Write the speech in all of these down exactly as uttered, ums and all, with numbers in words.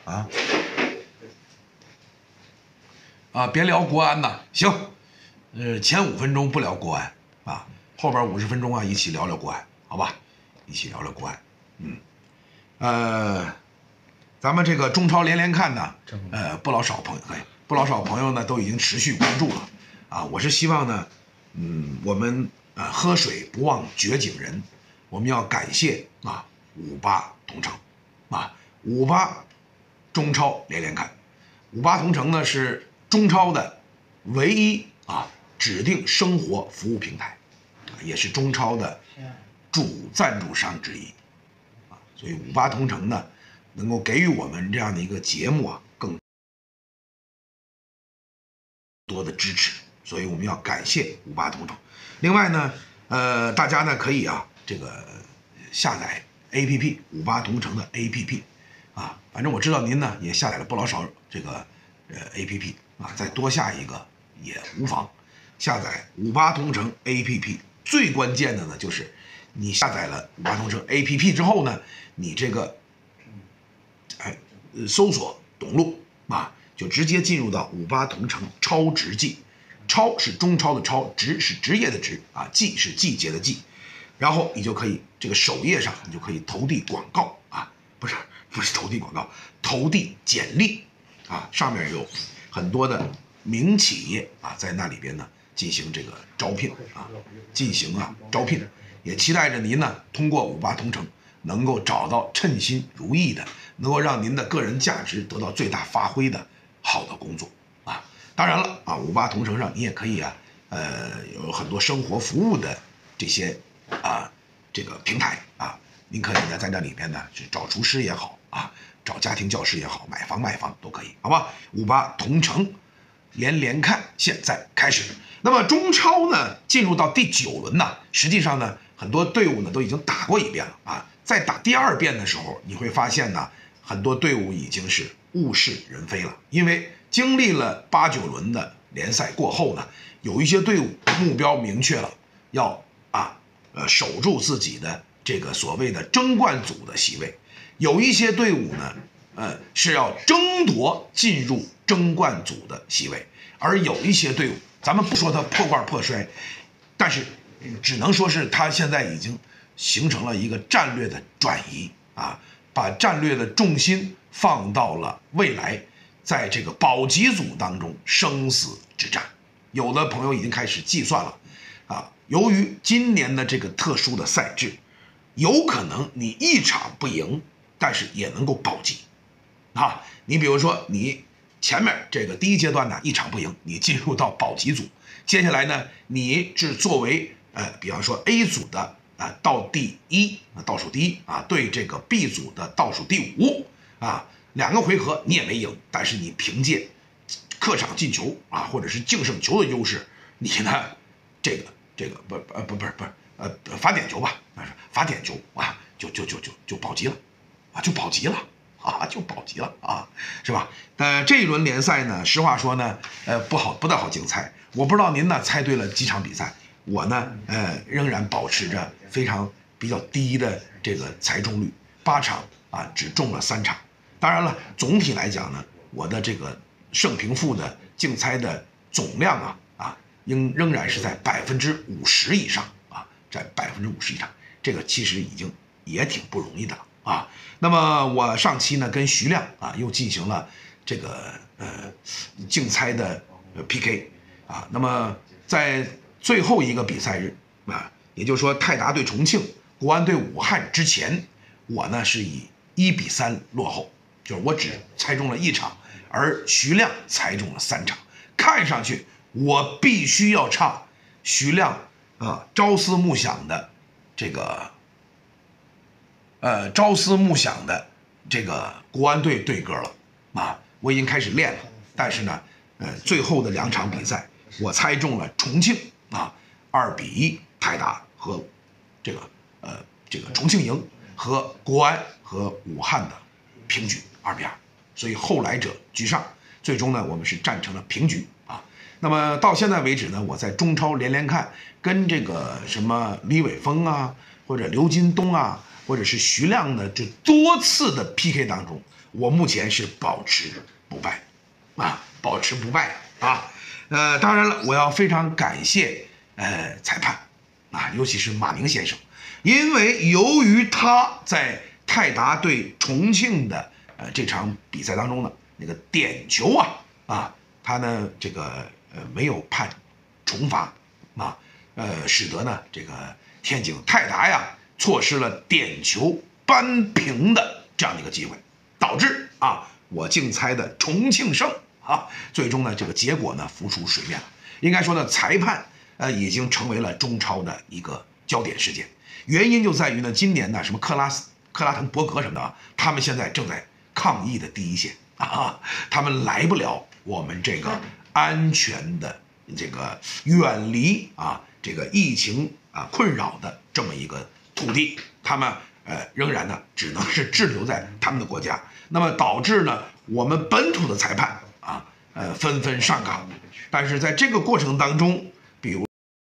啊啊，别聊国安呐，行，呃，前五分钟不聊国安啊，后边五十分钟啊，一起聊聊国安，好吧？一起聊聊国安，嗯，呃，咱们这个中超连连看呢，呃，不老少朋友，哎，不老少朋友呢都已经持续关注了，啊，我是希望呢，嗯，我们啊、呃、喝水不忘掘井人，我们要感谢啊五八同城，啊五八中超连连看，五八同城呢是中超的唯一啊指定生活服务平台，也是中超的主赞助商之一，啊，所以五八同城呢能够给予我们这样的一个节目啊更多的支持，所以我们要感谢五八同城。另外呢，呃，大家呢可以啊这个下载 A P P 五八同城的 A P P 啊，反正我知道您呢也下载了不老少这个呃 A P P 啊，再多下一个也无妨。下载五八同城 A P P 最关键的呢就是你下载了五八同城 A P P 之后呢，你这个哎搜索董路啊，就直接进入到五八同城超值季，超是中超的超，值是职业的职啊，季是季节的季，然后你就可以这个首页上你就可以投递广告啊，不是不是投递广告，投递简历啊，上面有很多的名企业啊在那里边呢进行这个招聘啊，进行啊招聘，也期待着您呢通过五八同城能够找到称心如意的，能够让您的个人价值得到最大发挥的好的工作啊。当然了啊，五八同城上你也可以啊，呃，有很多生活服务的这些啊这个平台啊，您可以呢在那里边呢是找厨师也好啊，找家庭教师也好，买房卖房都可以，好吧？五八同城连连看现在开始。那么中超呢进入到第九轮呢，实际上呢很多队伍呢都已经打过一遍了啊，在打第二遍的时候，你会发现呢很多队伍已经是物是人非了，因为经历了八九轮的联赛过后呢，有一些队伍目标明确了，要啊呃守住自己的这个所谓的争冠组的席位，有一些队伍呢呃是要争夺进入争冠组的席位，而有一些队伍咱们不说它破罐破摔，但是只能说是它现在已经形成了一个战略的转移啊，把战略的重心放到了未来在这个保级组当中生死之战。有的朋友已经开始计算了啊，由于今年的这个特殊的赛制，有可能你一场不赢，但是也能够保级啊。你比如说你前面这个第一阶段呢一场不赢，你进入到保级组，接下来呢你是作为呃比方说 A 组的啊、呃、到第一倒数第一啊，对这个 B 组的倒数第五啊，两个回合你也没赢，但是你凭借客场进球啊或者是净胜球的优势，你呢这个这个不呃不不是不是呃罚点球吧，罚点球啊就就就就就保级了啊，就保级了。啊，就保级了啊，是吧？呃，这一轮联赛呢，实话说呢，呃，不好，不太好竞猜。我不知道您呢猜对了几场比赛，我呢，呃，仍然保持着非常比较低的这个猜中率，八场啊只中了三场。当然了，总体来讲呢，我的这个胜平负的竞猜的总量啊啊，应仍然是在百分之五十以上啊，在百分之五十以上，这个其实已经也挺不容易的了。啊，那么我上期呢跟徐亮啊又进行了这个呃竞猜的呃 P K 啊，那么在最后一个比赛日啊，也就是说泰达对重庆、国安对武汉之前，我呢是以一比三落后，就是我只猜中了一场，而徐亮猜中了三场，看上去我必须要唱徐亮啊朝思暮想的这个。呃，朝思暮想的这个国安队队歌了啊，我已经开始练了。但是呢，呃，最后的两场比赛，我猜中了重庆啊，二比一泰达和这个呃这个重庆赢和国安和武汉的平局二比二，所以后来者居上。最终呢，我们是战成了平局啊。那么到现在为止呢，我在中超连连看，跟这个什么李玮峰啊，或者刘金东啊。 或者是徐亮的这多次的 P K 当中，我目前是保持不败，啊，保持不败啊。呃，当然了，我要非常感谢呃裁判啊，尤其是马宁先生，因为由于他在泰达对重庆的呃这场比赛当中呢，那个点球啊啊，他呢这个呃没有判重罚啊，呃，使得呢这个天津泰达呀错失了点球扳平的这样的一个机会，导致啊我竞猜的重庆胜啊，最终呢这个结果呢浮出水面了。应该说呢，裁判呃已经成为了中超的一个焦点事件，原因就在于呢，今年呢什么克拉斯克拉滕伯格什么的啊，他们现在正在抗疫的第一线啊，他们来不了我们这个安全的这个远离啊这个疫情啊困扰的这么一个土地，他们呃仍然呢只能是滞留在他们的国家，那么导致呢我们本土的裁判啊呃纷纷上岗，但是在这个过程当中，比如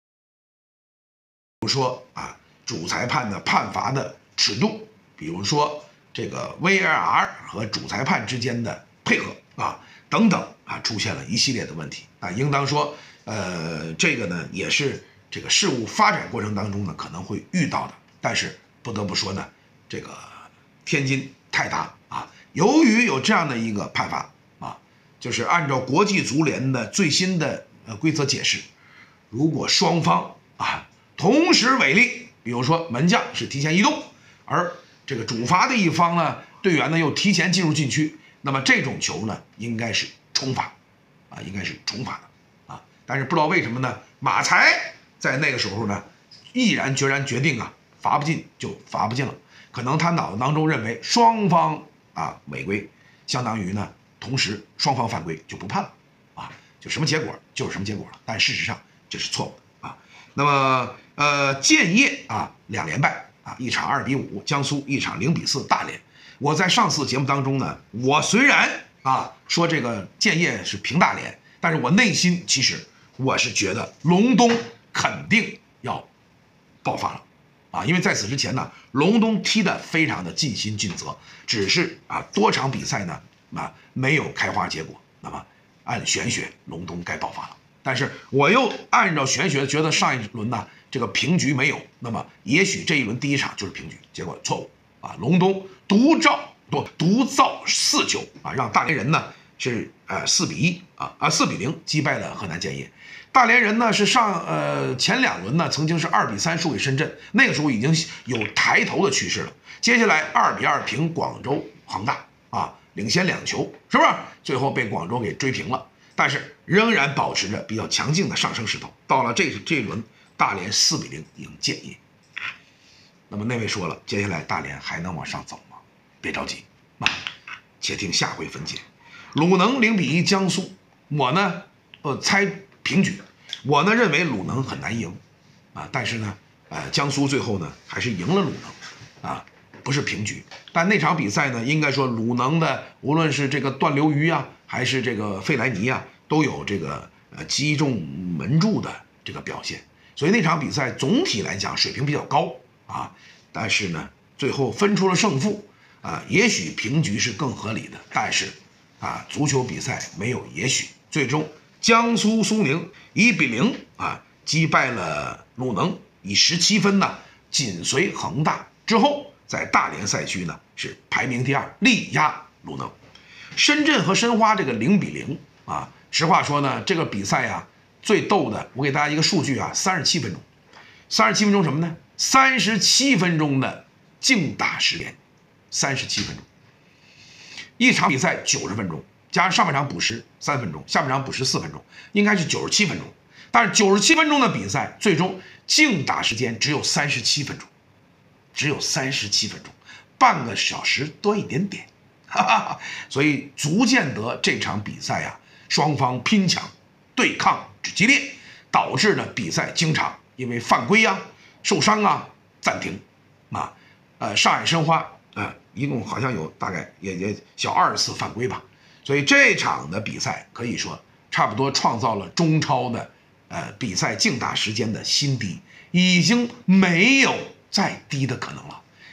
比如说啊主裁判的判罚的尺度，比如说这个 V A R 和主裁判之间的配合啊等等啊，出现了一系列的问题啊，应当说呃这个呢也是这个事物发展过程当中呢可能会遇到的，但是不得不说呢，这个天津泰达啊，由于有这样的一个判罚啊，就是按照国际足联的最新的呃规则解释，如果双方啊同时违例，比如说门将是提前移动，而这个主罚的一方呢，队员呢又提前进入禁区，那么这种球呢应该是重罚啊，应该是重罚的啊。但是不知道为什么呢，马才在那个时候呢，毅然决然决定啊，罚不进就罚不进了。可能他脑子当中认为双方啊违规，相当于呢同时双方犯规就不判了啊，就什么结果就是什么结果了。但事实上这是错误的啊。那么呃，建业啊两连败啊，一场二比五，江苏一场零比四大连。我在上次节目当中呢，我虽然啊说这个建业是平大连，但是我内心其实我是觉得隆冬肯定要爆发了啊，因为在此之前呢，隆冬踢得非常的尽心尽责，只是啊多场比赛呢啊没有开花结果。那么按玄学，隆冬该爆发了。但是我又按照玄学觉得上一轮呢这个平局没有，那么也许这一轮第一场就是平局，结果错误啊，隆冬独造不独造四球啊，让大连人呢是呃四比一啊啊四比零击败了河南建业。大连人呢是上呃前两轮呢曾经是二比三输给深圳，那个时候已经有抬头的趋势了。接下来二比二平广州恒大啊，领先两球，是不是？最后被广州给追平了，但是仍然保持着比较强劲的上升势头。到了这这一轮，大连四比零赢建业。那么那位说了，接下来大连还能往上走吗？别着急啊，且听下回分解。鲁能零比一江苏，我呢呃猜平局，我呢认为鲁能很难赢啊，但是呢呃江苏最后呢还是赢了鲁能啊，不是平局。但那场比赛呢，应该说鲁能的无论是这个段流鱼啊，还是这个费莱尼啊，都有这个呃击中门柱的这个表现，所以那场比赛总体来讲水平比较高啊。但是呢，最后分出了胜负啊，也许平局是更合理的，但是啊，足球比赛没有也许，最终江苏苏宁一比零啊击败了鲁能，以十七分呢紧随恒大之后，在大连赛区呢是排名第二，力压鲁能。深圳和申花这个零比零啊，实话说呢，这个比赛呀、啊、最逗的，我给大家一个数据啊，三十七分钟，三十七分钟什么呢？三十七分钟的竞打时间，三十七分钟。一场比赛九十分钟，加上上半场补时三分钟，下半场补时四分钟，应该是九十七分钟。但是九十七分钟的比赛，最终竞打时间只有三十七分钟，只有三十七分钟，半个小时多一点点，哈哈。所以足见得这场比赛啊，双方拼抢、对抗之激烈，导致呢比赛经常因为犯规啊、受伤啊暂停啊。呃，上海申花。呃，一共好像有大概也也小二十次犯规吧，所以这场的比赛可以说差不多创造了中超的呃比赛竞打时间的新低，已经没有再低的可能了。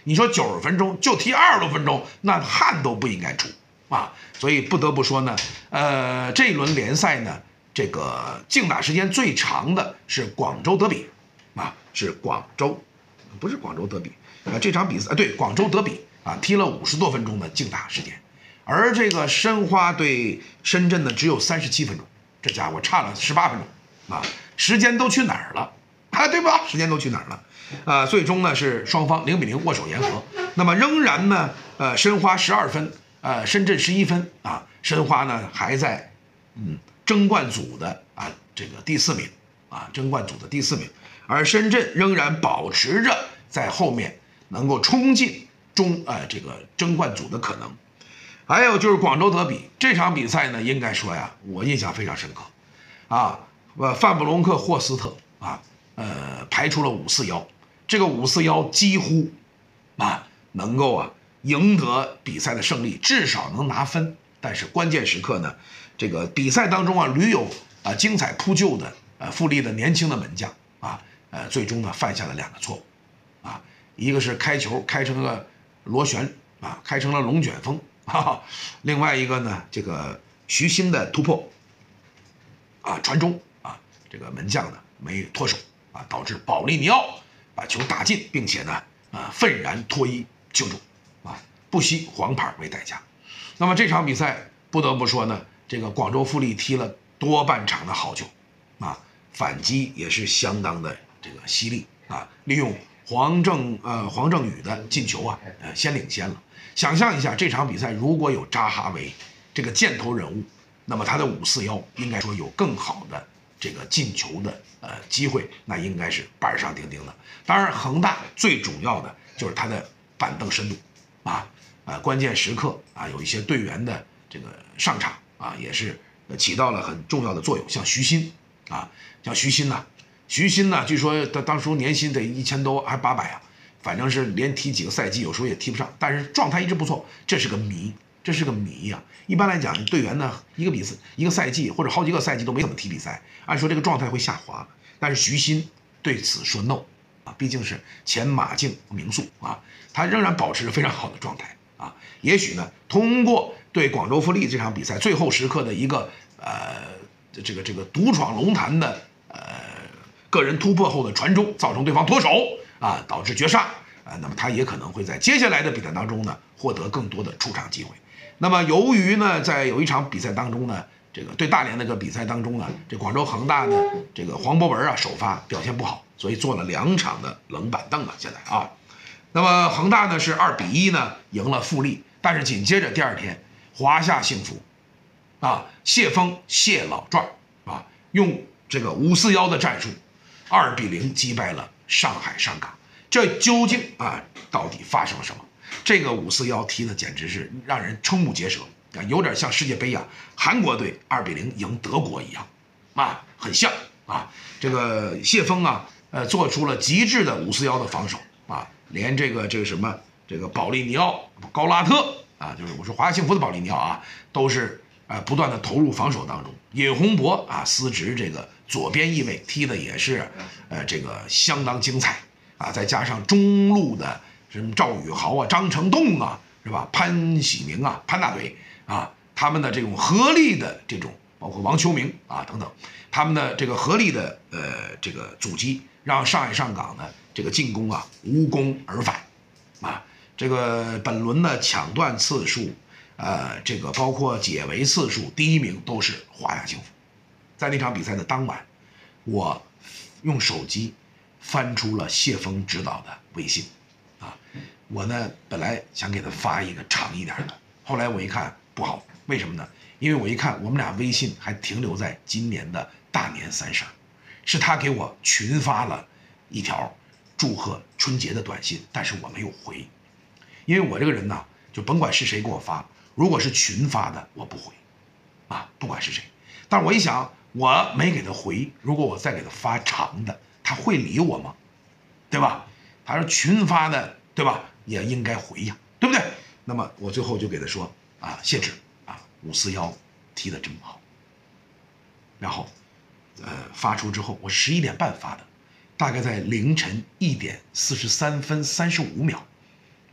你说九十分钟就踢二十多分钟，那汗都不应该出啊。所以不得不说呢，呃，这一轮联赛呢，这个竞打时间最长的是广州德比，啊，是广州，不是广州德比啊，这场比赛啊，对，广州德比啊，踢了五十多分钟的竞打时间，而这个申花对深圳呢，只有三十七分钟，这家伙差了十八分钟啊，时间都去哪儿了啊？对吧？时间都去哪儿了？啊，最终呢是双方零比零握手言和。那么仍然呢，呃，申花十二分，呃，深圳十一分啊，申花呢还在嗯争冠组的啊这个第四名啊，争冠组的第四名，而深圳仍然保持着在后面能够冲进中呃这个争冠组的可能。还有就是广州德比这场比赛呢，应该说呀，我印象非常深刻啊，呃，范布隆克霍斯特啊，呃，排出了五四幺，这个五四幺几乎啊能够啊赢得比赛的胜利，至少能拿分。但是关键时刻呢，这个比赛当中啊屡有啊精彩扑救的呃富力的年轻的门将啊，呃最终呢犯下了两个错误啊，一个是开球开成了螺旋啊，开成了龙卷风，哈哈，另外一个呢这个徐新的突破啊传中啊，这个门将呢没脱手啊，导致保利尼奥把球打进，并且呢啊愤然脱衣庆祝啊，不惜黄牌为代价。那么这场比赛不得不说呢，这个广州富力踢了多半场的好球啊，反击也是相当的这个犀利啊，利用黄正呃黄正宇的进球啊，呃先领先了。想象一下这场比赛如果有扎哈维这个箭头人物，那么他的五四幺应该说有更好的这个进球的呃机会，那应该是板上钉钉的。当然，恒大最主要的就是他的板凳深度啊。啊，关键时刻啊，有一些队员的这个上场啊，也是起到了很重要的作用。像徐新啊，像徐新呐，徐新呢，据说他当初年薪得一千多，还八百啊，反正是连踢几个赛季，有时候也踢不上，但是状态一直不错，这是个谜，这是个谜呀、啊。一般来讲，队员呢，一个比赛一个赛季或者好几个赛季都没怎么踢比赛，按说这个状态会下滑，但是徐新对此说 no 啊，毕竟是前马竞名宿啊，他仍然保持着非常好的状态。啊，也许呢，通过对广州富力这场比赛最后时刻的一个呃这个这个独闯龙潭的呃个人突破后的传中，造成对方脱手啊，导致绝杀啊，那么他也可能会在接下来的比赛当中呢获得更多的出场机会。那么由于呢，在有一场比赛当中呢，这个对大连那个比赛当中呢，这广州恒大的这个黄博文啊首发表现不好，所以做了两场的冷板凳啊，现在啊。那么恒大呢是二比一呢赢了富力，但是紧接着第二天，华夏幸福，啊谢峰谢老壮啊用这个五四幺的战术，二比零击败了上海上港。这究竟啊到底发生了什么？这个五四幺踢的简直是让人瞠目结舌啊，有点像世界杯啊，韩国队二比零赢德国一样，啊很像啊。这个谢峰啊，呃做出了极致的五四幺的防守啊。连这个这个什么这个保利尼奥高拉特啊，就是我说华夏幸福的保利尼奥啊，都是呃不断的投入防守当中。尹洪博啊，司职这个左边翼位，踢的也是呃这个相当精彩啊。再加上中路的什么赵宇豪啊、张成栋啊，是吧？潘喜明啊、潘大腿啊，他们的这种合力的这种，包括王秋明啊等等，他们的这个合力的呃这个阻击，让上海上港呢。这个进攻啊无功而返，啊，这个本轮的抢断次数，呃，这个包括解围次数，第一名都是华夏幸福。在那场比赛的当晚，我用手机翻出了谢峰指导的微信，啊，我呢本来想给他发一个长一点的，后来我一看不好，为什么呢？因为我一看我们俩微信还停留在今年的大年三十，是他给我群发了一条。祝贺春节的短信，但是我没有回，因为我这个人呢，就甭管是谁给我发，如果是群发的，我不回，啊，不管是谁。但是我一想，我没给他回，如果我再给他发长的，他会理我吗？对吧？他说群发的，对吧？也应该回呀，对不对？那么我最后就给他说啊，谢指啊，五四幺踢得真好。然后，呃，发出之后，我十一点半发的。大概在凌晨一点四十三分三十五秒，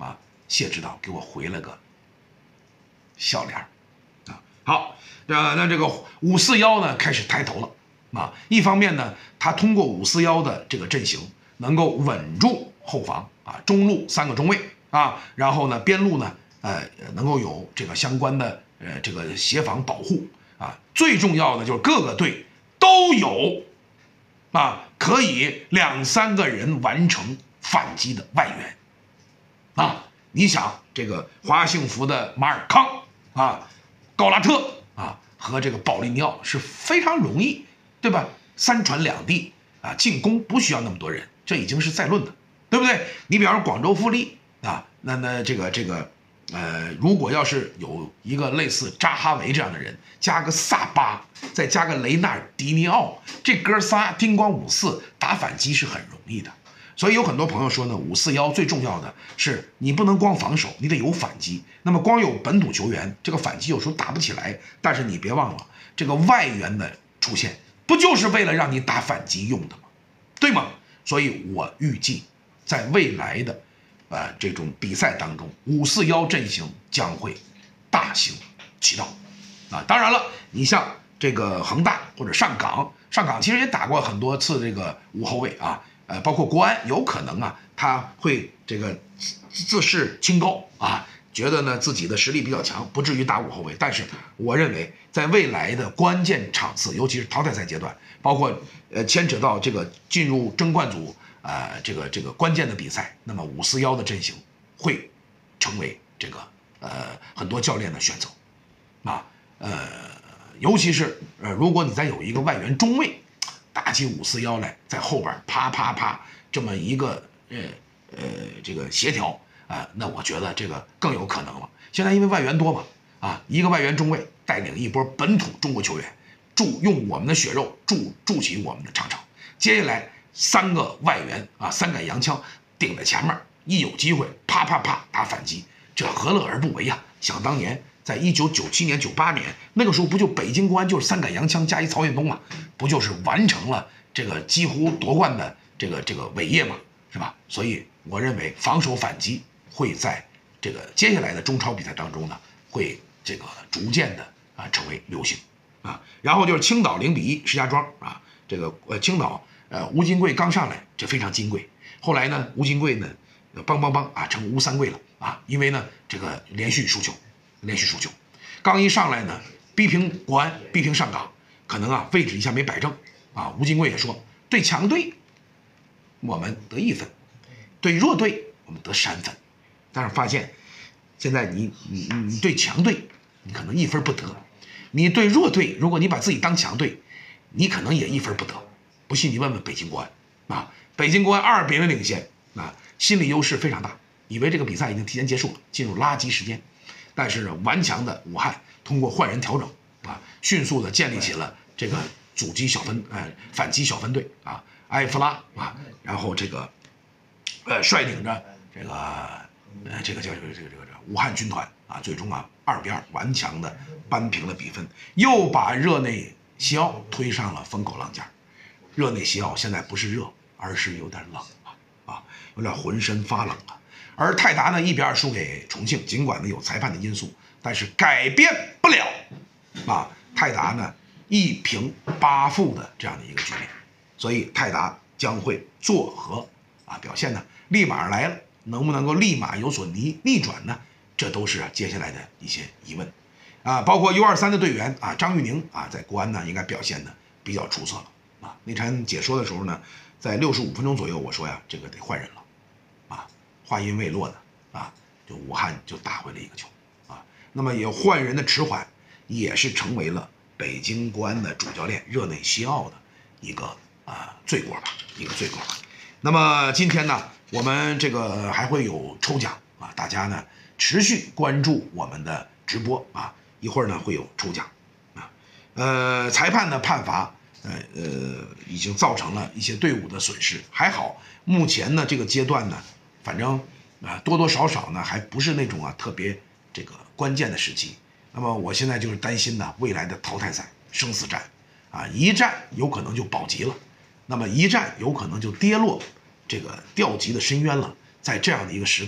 啊，谢指导给我回了个笑脸啊。好，那那这个五四幺呢开始抬头了啊。一方面呢，他通过五四幺的这个阵型，能够稳住后防啊，中路三个中卫啊，然后呢边路呢，呃，能够有这个相关的呃这个协防保护啊。最重要的就是各个队都有啊，可以两三个人完成反击的外援啊。你想这个华幸福的马尔康啊、高拉特啊和这个保利尼奥是非常容易，对吧？三传两递啊，进攻不需要那么多人，这已经是在论的，对不对？你比方说广州富力啊，那那这个这个呃，如果要是有一个类似扎哈维这样的人，加个萨巴，再加个雷纳尔迪尼奥，这哥仨叮咣五四打反击是很容易的。所以有很多朋友说呢，五四幺最重要的是你不能光防守，你得有反击。那么光有本土球员，这个反击有时候打不起来。但是你别忘了，这个外援的出现，不就是为了让你打反击用的吗？对吗？所以我预计，在未来的呃这种比赛当中，五四幺阵型将会大行其道啊。当然了，你像这个恒大或者上港，上港其实也打过很多次这个五后卫啊。呃，包括国安有可能啊，他会这个自视清高啊，觉得呢自己的实力比较强，不至于打五后卫。但是我认为，在未来的关键场次，尤其是淘汰赛阶段，包括呃牵扯到这个进入争冠组啊、呃、这个这个关键的比赛，那么五四幺的阵型会成为这个呃很多教练的选择啊，呃，尤其是呃如果你再有一个外援中卫。打起五四幺来，在后边啪啪啪这么一个呃呃这个协调啊，那我觉得这个更有可能了。现在因为外援多嘛，啊，一个外援中卫带领一波本土中国球员，筑用我们的血肉筑筑起我们的长城。接下来三个外援啊，三杆洋枪顶在前面，一有机会啪啪啪打反击，这何乐而不为呀？想当年。在一九九七年、九八年那个时候，不就北京国安就是三杆洋枪加一曹云东嘛，不就是完成了这个几乎夺冠的这个这个伟业嘛，是吧？所以我认为防守反击会在这个接下来的中超比赛当中呢，会这个逐渐的啊成为流行啊。然后就是青岛零比一石家庄啊，这个呃青岛呃吴金贵刚上来这非常金贵，后来呢吴金贵呢梆梆梆啊成吴三桂了啊，因为呢这个连续输球。连续输球，刚一上来呢，逼平国安，逼平上港，可能啊位置一下没摆正啊。吴金贵也说，对强队我们得一分，对弱队我们得三分。但是发现，现在你你你对强队你可能一分不得，你对弱队，如果你把自己当强队，你可能也一分不得。不信你问问北京国安啊，北京国安二比零领先啊，心理优势非常大，以为这个比赛已经提前结束了，进入垃圾时间。但是呢，顽强的武汉通过换人调整啊，迅速的建立起了这个阻击小分呃反击小分队啊，埃弗拉啊，然后这个呃率领着这个呃这个叫这个这个这个武汉军团啊，最终啊二比二顽强的扳平了比分，又把热内西奥推上了风口浪尖。热内西奥现在不是热，而是有点冷啊啊，有点浑身发冷啊。而泰达呢一比二输给重庆，尽管呢有裁判的因素，但是改变不了啊泰达呢一平八负的这样的一个局面，所以泰达将会作何啊表现呢？立马来了，能不能够立马有所逆逆转呢？这都是接下来的一些疑问啊。包括 U 二三的队员啊张玉宁啊，在国安呢应该表现的比较出色了啊。那场解说的时候呢，在六十五分钟左右，我说呀，这个得换人了。话音未落呢，啊，就武汉就打回了一个球，啊，那么也换人的迟缓，也是成为了北京国安的主教练热内西奥的一个啊罪过吧，一个罪过吧。那么今天呢，我们这个还会有抽奖啊，大家呢持续关注我们的直播啊，一会儿呢会有抽奖啊，呃，裁判的判罚。呃呃，已经造成了一些队伍的损失，还好，目前呢这个阶段呢。反正啊，多多少少呢，还不是那种啊特别这个关键的时期。那么我现在就是担心呢，未来的淘汰赛生死战，啊，一战有可能就保级了，那么一战有可能就跌落这个掉级的深渊了。在这样的一个时刻，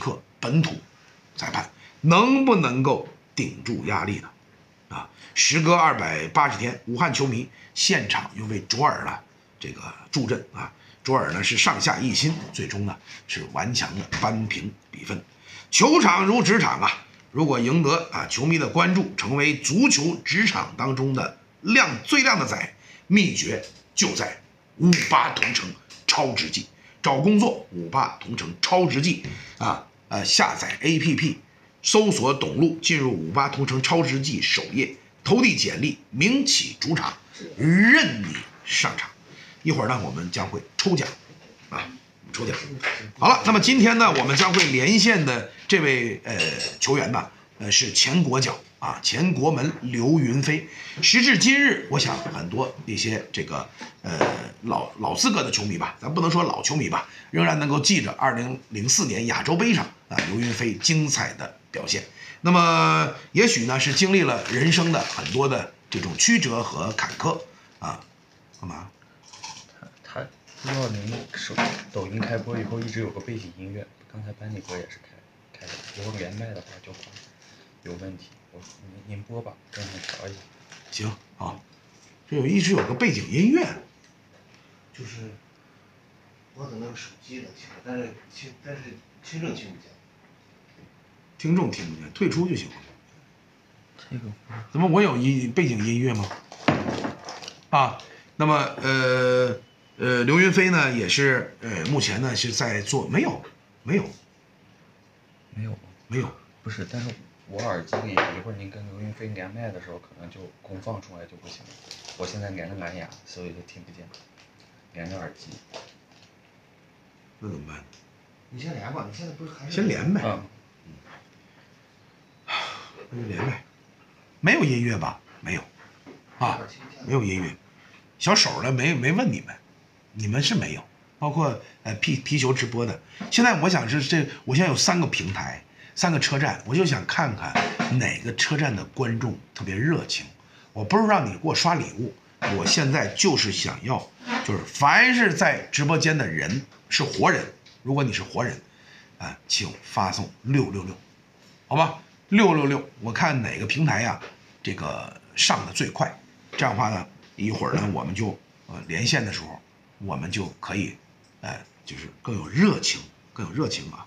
本土裁判能不能够顶住压力呢？啊，时隔二百八十天，武汉球迷现场又为卓尔呢这个助阵啊。卓尔呢是上下一心，最终呢是顽强的扳平比分。球场如职场啊，如果赢得啊球迷的关注，成为足球职场当中的亮最亮的仔，秘诀就在五八同城超值季。找工作五八同城超值季啊，呃，下载 A P P， 搜索董路，进入五八同城超值季首页，投递简历，名起主场，任你上场。一会儿呢，我们将会抽奖，啊，抽奖。好了，那么今天呢，我们将会连线的这位呃球员呢，呃是前国脚啊，前国门刘云飞。时至今日，我想很多一些这个呃老老资格的球迷吧，咱不能说老球迷吧，仍然能够记着二零零四年亚洲杯上啊刘云飞精彩的表现。那么也许呢是经历了人生的很多的这种曲折和坎坷啊，干嘛？ 他不知道您手抖音开播以后一直有个背景音乐，刚才班尼哥也是开开的，如果连麦的话就会有问题。我您您播吧，让我调一下。 行啊，这有一直有个背景音乐， 就是我的那个手机能听，但是听但是听众听不见。 听众听不见，退出就行了。 这个怎么我有一背景音乐吗？啊，那么呃呃，刘云飞呢也是呃目前呢是在做没有没有没有没有不是，但是我耳机里一会儿您跟刘云飞连麦的时候，可能就功放出来就不行了。我现在连着蓝牙，所以就听不见，连着耳机。 那怎么办？ 你先连吧，你现在不是还是先连呗， 嗯， 那就连呗。没有音乐吧？没有啊，没有音乐。小手呢没没问你们，你们是没有，包括呃皮皮球直播的。现在我想是这，我现在有三个平台。三个车站，我就想看看哪个车站的观众特别热情。我不是让你给我刷礼物，我现在就是想要，就是凡是在直播间的人是活人，如果你是活人，啊、呃，请发送六六六，好吧，六六六，我看哪个平台呀、啊，这个上的最快。这样的话呢，一会儿呢，我们就呃连线的时候，我们就可以，呃，就是更有热情，更有热情啊。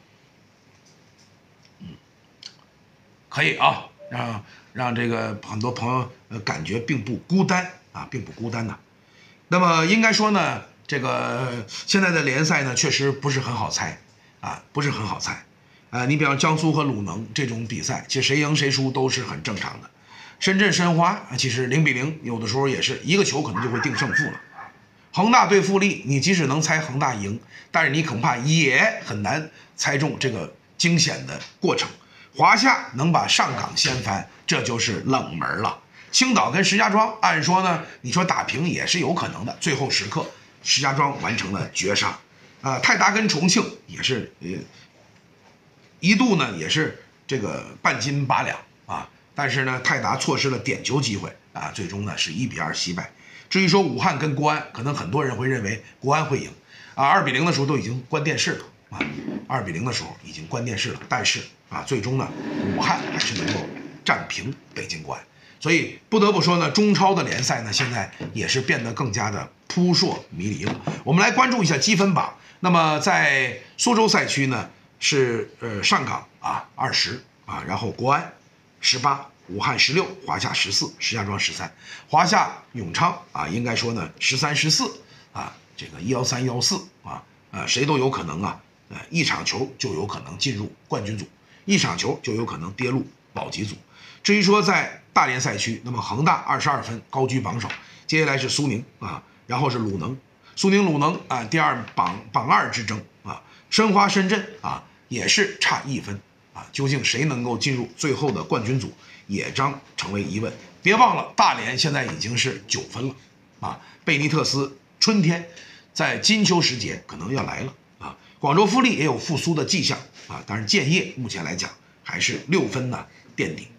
可以啊，让让这个很多朋友呃感觉并不孤单啊，并不孤单呐、啊。那么应该说呢，这个现在的联赛呢确实不是很好猜啊，不是很好猜。呃，你比方江苏和鲁能这种比赛，其实谁赢谁输都是很正常的。深圳申花其实零比零，有的时候也是一个球可能就会定胜负了。恒大对富力，你即使能猜恒大赢，但是你恐怕也很难猜中这个惊险的过程。华夏能把上港掀翻，这就是冷门了。青岛跟石家庄，按说呢，你说打平也是有可能的。最后时刻，石家庄完成了绝杀。啊、呃，泰达跟重庆也是，呃，一度呢也是这个半斤八两啊，但是呢，泰达错失了点球机会啊，最终呢是一比二惜败。至于说武汉跟国安，可能很多人会认为国安会赢啊，二比零的时候都已经关电视了啊，二比零的时候已经关电视了，但是。啊，最终呢，武汉还是能够战平北京国安，所以不得不说呢，中超的联赛呢，现在也是变得更加的扑朔迷离了。我们来关注一下积分榜。那么在苏州赛区呢，是呃上港啊二十啊，然后国安十八，武汉十六，华夏十四，石家庄十三，华夏永昌啊，应该说呢十三十四啊，这个一幺三幺四啊，呃谁都有可能啊，呃一场球就有可能进入冠军组。一场球就有可能跌入保级组。至于说在大连赛区，那么恒大二十二分高居榜首，接下来是苏宁啊，然后是鲁能，苏宁鲁能啊第二榜榜二之争啊，申花深圳啊也是差一分啊，究竟谁能够进入最后的冠军组，也将成为疑问。别忘了大连现在已经是九分了啊，贝尼特斯春天在金秋时节可能要来了啊，广州富力也有复苏的迹象。啊，但是建业目前来讲还是六分呢垫底。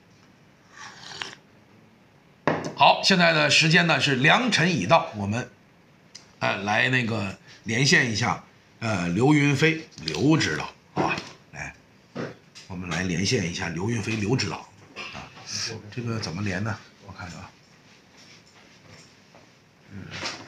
好，现在的时间呢是良辰已到，我们呃来那个连线一下呃刘云飞刘指导，好吧？来， 们来连线一下刘云飞刘指导啊，这个怎么连呢？我看看啊，嗯，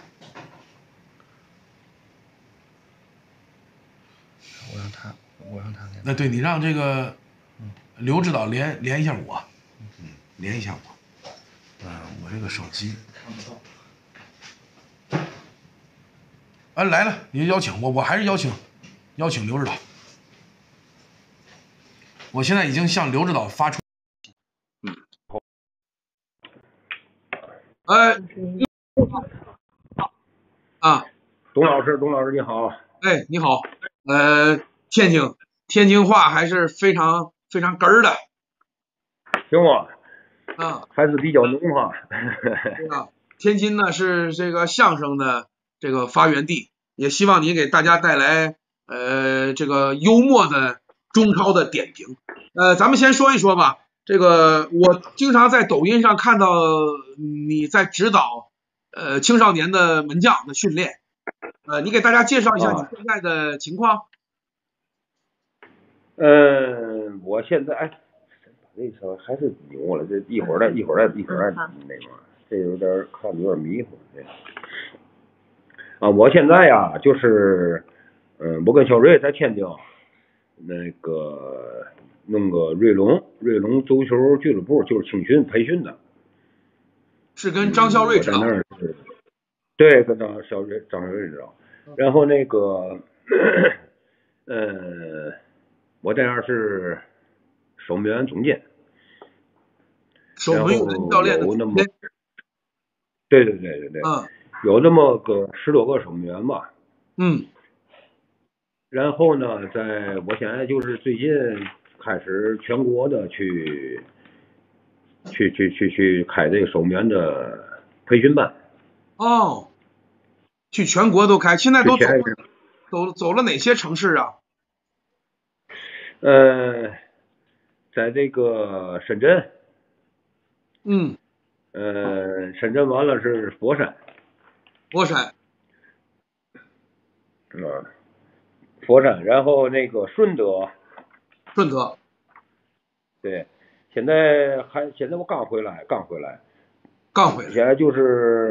我让他，我让他连。 那对你让这个刘指导连连一下我，嗯，连一下我，嗯、呃，我这个手机看不到。 啊，来了，你邀请我，我还是邀请，邀请刘指导。我现在已经向刘指导发出，嗯，哎，啊， 董老师，董老师你好。 哎，你好，呃，天津，天津话还是非常非常哏儿的， 行吗？ 啊， 还是比较浓哈。 对啊，天津呢是这个相声的这个发源地，也希望你给大家带来呃这个幽默的中超的点评。呃，咱们先说一说吧。这个我经常在抖音上看到你在指导呃青少年的门将的训练，呃，你给大家介绍一下你现在的情况。 嗯、呃，我现在哎，那时候还是牛了，这一会儿再一会儿再一会儿再那个，这有点看着有点迷糊。这啊，我现在呀就是，嗯、呃，我跟小瑞在天津那个弄个瑞龙瑞龙足球俱乐部，就是青训培训的。 是跟张孝瑞指导。 嗯、在那儿是，对，跟张小瑞张孝瑞指导。然后那个，呃，我这样是守门员总监。 守门员教练的有那么，对对对对对， 嗯， 有那么个十多个守门员吧。 嗯。 然后呢，在我现在就是最近开始全国的去，去去去去开这个守门员的培训班。 哦，去全国都开，现在都走了走走了哪些城市啊？ 呃，在这个深圳。 嗯。 呃，深圳完了是佛山。 佛山。 嗯。佛山，然后那个顺德。 顺德。 对，现在还现在我刚回来，刚回来。 刚回来。 现在就是，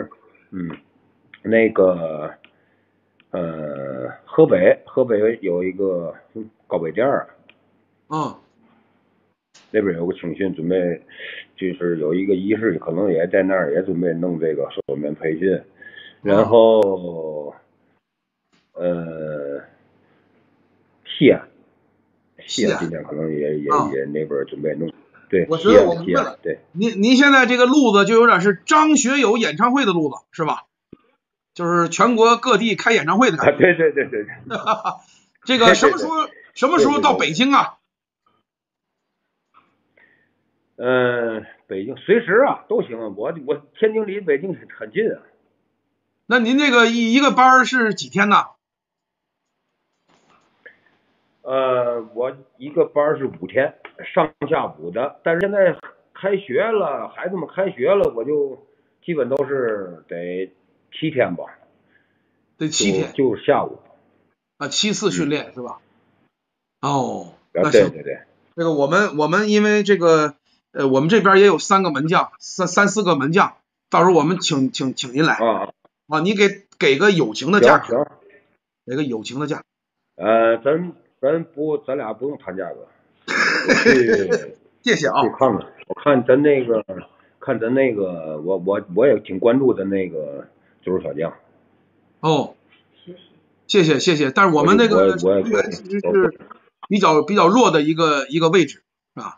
嗯，那个，呃，河北，河北有一个高北店儿。 嗯。 那边有个青训，准备就是有一个仪式，可能也在那儿也准备弄这个守门员培训，然后，呃。西安，西安今天可能也也、啊、也那边准备弄，对， 我觉得我明白了。 对， 您您现在这个路子就有点是张学友演唱会的路子，是吧？就是全国各地开演唱会的感觉。 啊、对对对对对。 这个什么时候什么时候到北京啊？ 嗯、呃，北京随时啊都行啊，我我天津离北京很近啊。 那您这个一一个班是几天呢？ 呃，我一个班是五天，上下午的，但是现在开学了，孩子们开学了，我就基本都是得七天吧。 得七天。 就, 就下午。 啊，七次训练、嗯、是吧？哦， 那行。 对对对。 这个我们我们因为这个呃，我们这边也有三个门将，三三四个门将，到时候我们请请请您来。 啊。 啊，你给给个友情的价格。 行。 给个友情的价。 呃，咱。咱不，咱俩不用谈价格。 谢谢啊。 去看看，我看咱那个，看咱那个，我我我也挺关注的那个足球小将。 哦，谢谢谢谢，但是我们那个守门员其实是比较比较弱的一个一个位置，是吧？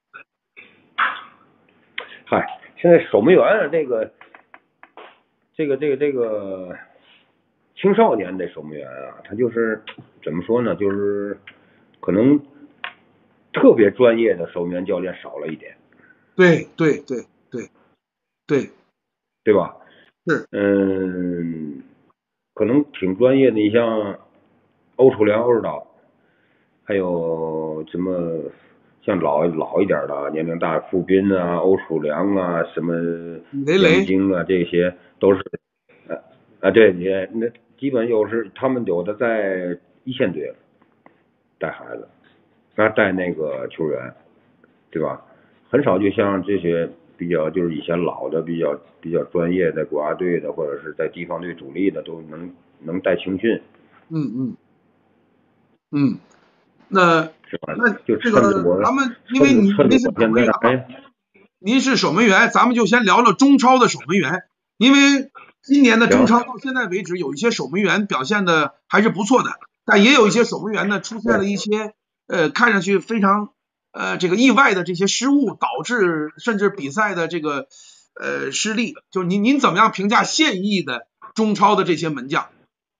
嗨，现在守门员这个，这个这个这个。青少年的守门员啊，他就是怎么说呢？就是可能特别专业的守门员教练少了一点。 对对对对对， 对吧？ 是。 嗯，可能挺专业的，你像欧楚良欧指导，还有什么像老老一点的年龄大傅斌啊、欧楚良啊、什么杨晶啊，这些都是啊啊，对，你那。基本有时他们有的在一线队带孩子， 那带那个球员，对吧？很少就像这些比较就是以前老的比较比较专业的国家队的或者是在地方队主力的都能能带青训。 嗯嗯嗯，那是吧？ 那就这个咱们因为您您是守门员嘛，您是守门员，咱们就先聊聊中超的守门员，因为今年的中超到现在为止有一些守门员表现的还是不错的，但也有一些守门员呢出现了一些呃看上去非常呃这个意外的这些失误，导致甚至比赛的这个呃失利。就是您您怎么样评价现役的中超的这些门将？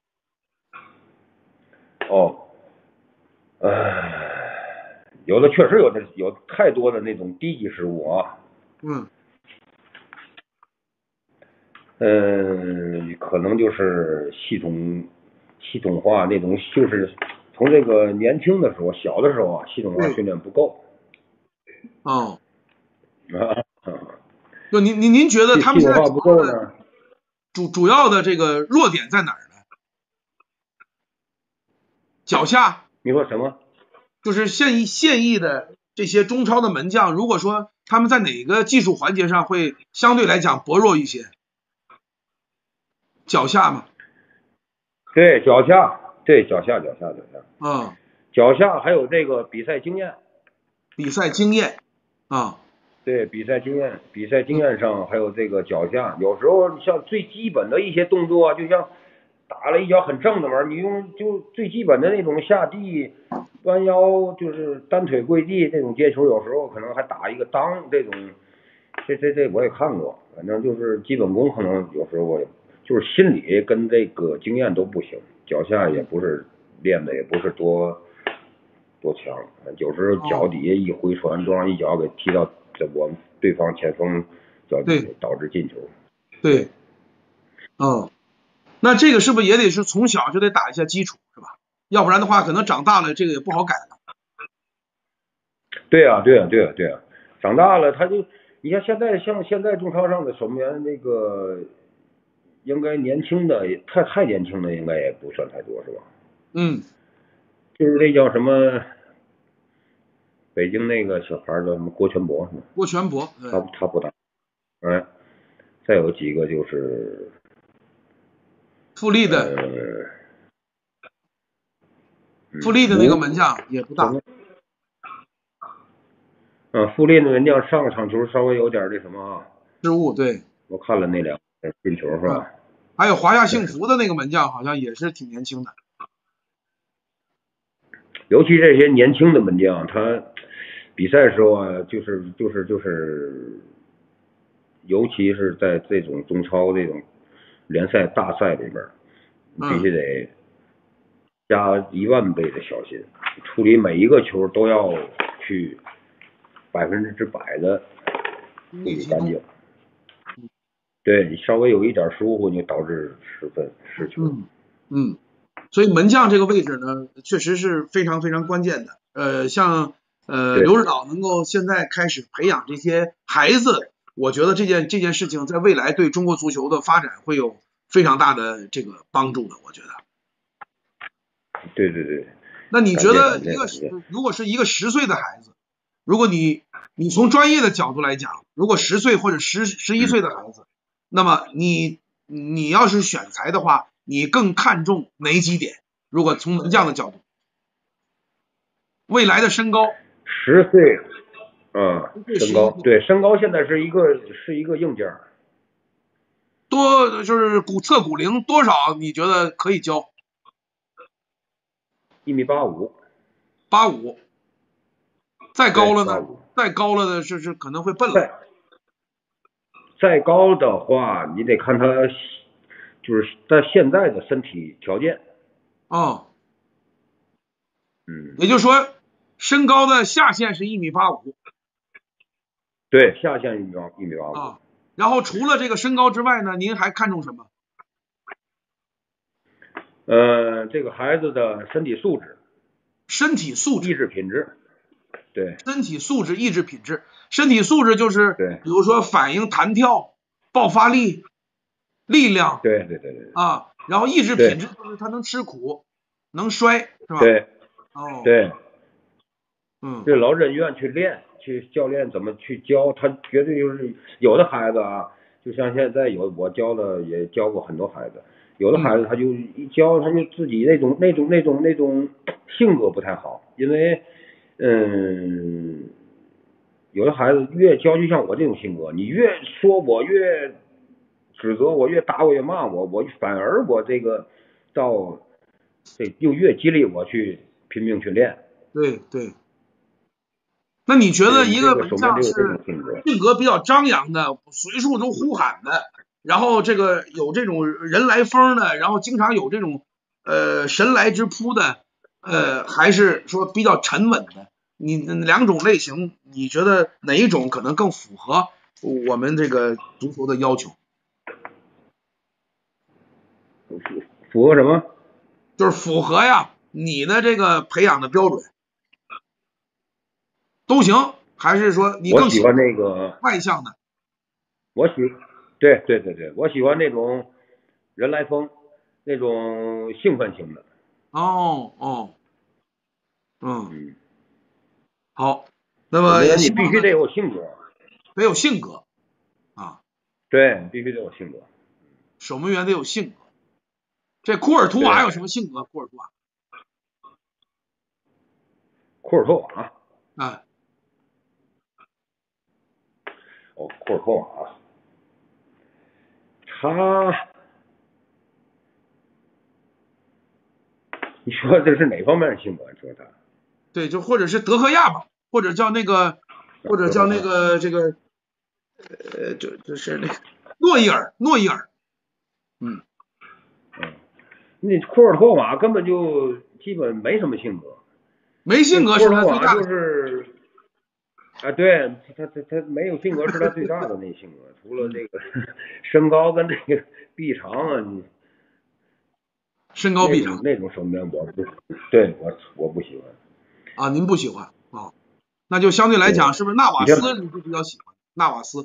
哦，呃，有的确实有的有太多的那种低级失误啊。 嗯。 嗯，可能就是系统系统化那种，就是从这个年轻的时候、小的时候啊，系统化训练不够。 哦。 啊。 就您您您觉得他们现在系统化不够呢？ 主主要的这个弱点在哪儿呢？脚下？ 你说什么？ 就是现役现役的这些中超的门将，如果说他们在哪个技术环节上会相对来讲薄弱一些？脚下嘛。 对，脚下，对，脚下，脚下，脚下。 嗯。 脚下还有这个比赛经验。 比赛经验。啊。 对，比赛经验，比赛经验上还有这个脚下，有时候像最基本的一些动作，就像打了一脚很正的门，你用就最基本的那种下地弯腰，就是单腿跪地这种接球，有时候可能还打一个裆这种，这这这我也看过，反正就是基本功可能有时候我也就是心理跟这个经验都不行，脚下也不是练的也不是多多强，有时候脚底下一回传，都让一脚给踢到这我们对方前锋脚底下，导致进球。 对。嗯。那这个是不是也得是从小就得打一下基础，是吧？要不然的话，可能长大了这个也不好改了。 对啊，对啊，对啊，对啊，长大了他就，你看现在像现在中超上的守门员，那个应该年轻的太太年轻的应该也不算太多，是吧？ 嗯。 就是那叫什么，北京那个小孩叫什么郭全博是吗？ 郭全博。 他他不打。哎，再有几个就是。 富力的。 呃、 富力的那个门将也不大。 嗯，富力的门将上场球稍微有点那什么啊。 失误，对。 我看了那两个进球是吧？ 还有华夏幸福的那个门将好像也是挺年轻的。 尤其这些年轻的门将，他比赛的时候啊，就是就是就是，尤其是在这种中超这种联赛大赛里边，你必须得加一万倍的小心，处理每一个球都要去百分之之百的处理干净。对你稍微有一点疏忽，你就导致失分失球。 嗯嗯。所以门将这个位置呢，确实是非常非常关键的。呃，像呃刘指导能够现在开始培养这些孩子，我觉得这件这件事情在未来对中国足球的发展会有非常大的这个帮助的，我觉得。 对对对。 那你觉得一个如果是一个十岁的孩子，如果你你从专业的角度来讲，如果十岁或者十十一岁的孩子，那么你你要是选材的话，你更看重哪几点？如果从门将的角度，未来的身高。 十岁，嗯，身高，对，身高现在是一个是一个硬件。 多就是骨测骨龄多少？你觉得可以教？ 一米八五。 八五。再高了呢？再高了的是是可能会笨了。 再高的话，你得看他。就是他现在的身体条件。 哦。 嗯。 也就是说，身高的下限是一米八五。 对，下限一米八一米八五。 啊。然后除了这个身高之外呢，您还看重什么？ 呃，这个孩子的身体素质。 身体素质。 意志品质。对。 身体素质、意志品质。身体素质就是， 对， 比如说反应、弹跳、爆发力。力量。 对对对对。 啊，然后意志品质就是他能吃苦，能摔，是吧？ 对。 哦。 对。 嗯， 这老人愿去练，去教练怎么去教，他绝对就是有的孩子啊，就像现在有我教的也教过很多孩子，有的孩子他就一教他就自己那种那种那种那种性格不太好，因为嗯，有的孩子越教就像我这种性格，你越说我越指责我，越打我越骂我，我反而我这个到这就越激励我去拼命去练。 对对。那你觉得一个门将是性格比较张扬的，随处都呼喊的，然后这个有这种人来疯的，然后经常有这种呃神来之扑的，呃，还是说比较沉稳的？你两种类型，你觉得哪一种可能更符合我们这个足球的要求？ 符合什么？ 就是符合呀，你的这个培养的标准都行，还是说你更喜欢那个外向的？ 我喜，对对对对，我喜欢那种人来疯，那种兴奋型的。 哦哦，嗯嗯， 好，那么你必须得有性格， 得有性格啊， 对，必须得有性格。 守门员得有性格。这库尔图瓦有什么性格？库尔图瓦？ 库尔图瓦啊？ 哦，库尔图瓦，他，你说这是哪方面的性格？你说他？ 对，就或者是德赫亚吧，或者叫那个，或者叫那个这个，呃，就就是那个诺伊尔，诺伊尔。嗯嗯，那库尔图瓦根本就基本没什么性格。 没性格是他最大的。就是啊，对他他他没有性格是他最大的那性格，除了这个身高跟这个臂长啊，你身高臂长那种守门员我不对我我不喜欢啊，您不喜欢啊、哦？那就相对来讲，是不是纳瓦斯你就比较喜欢？纳瓦斯？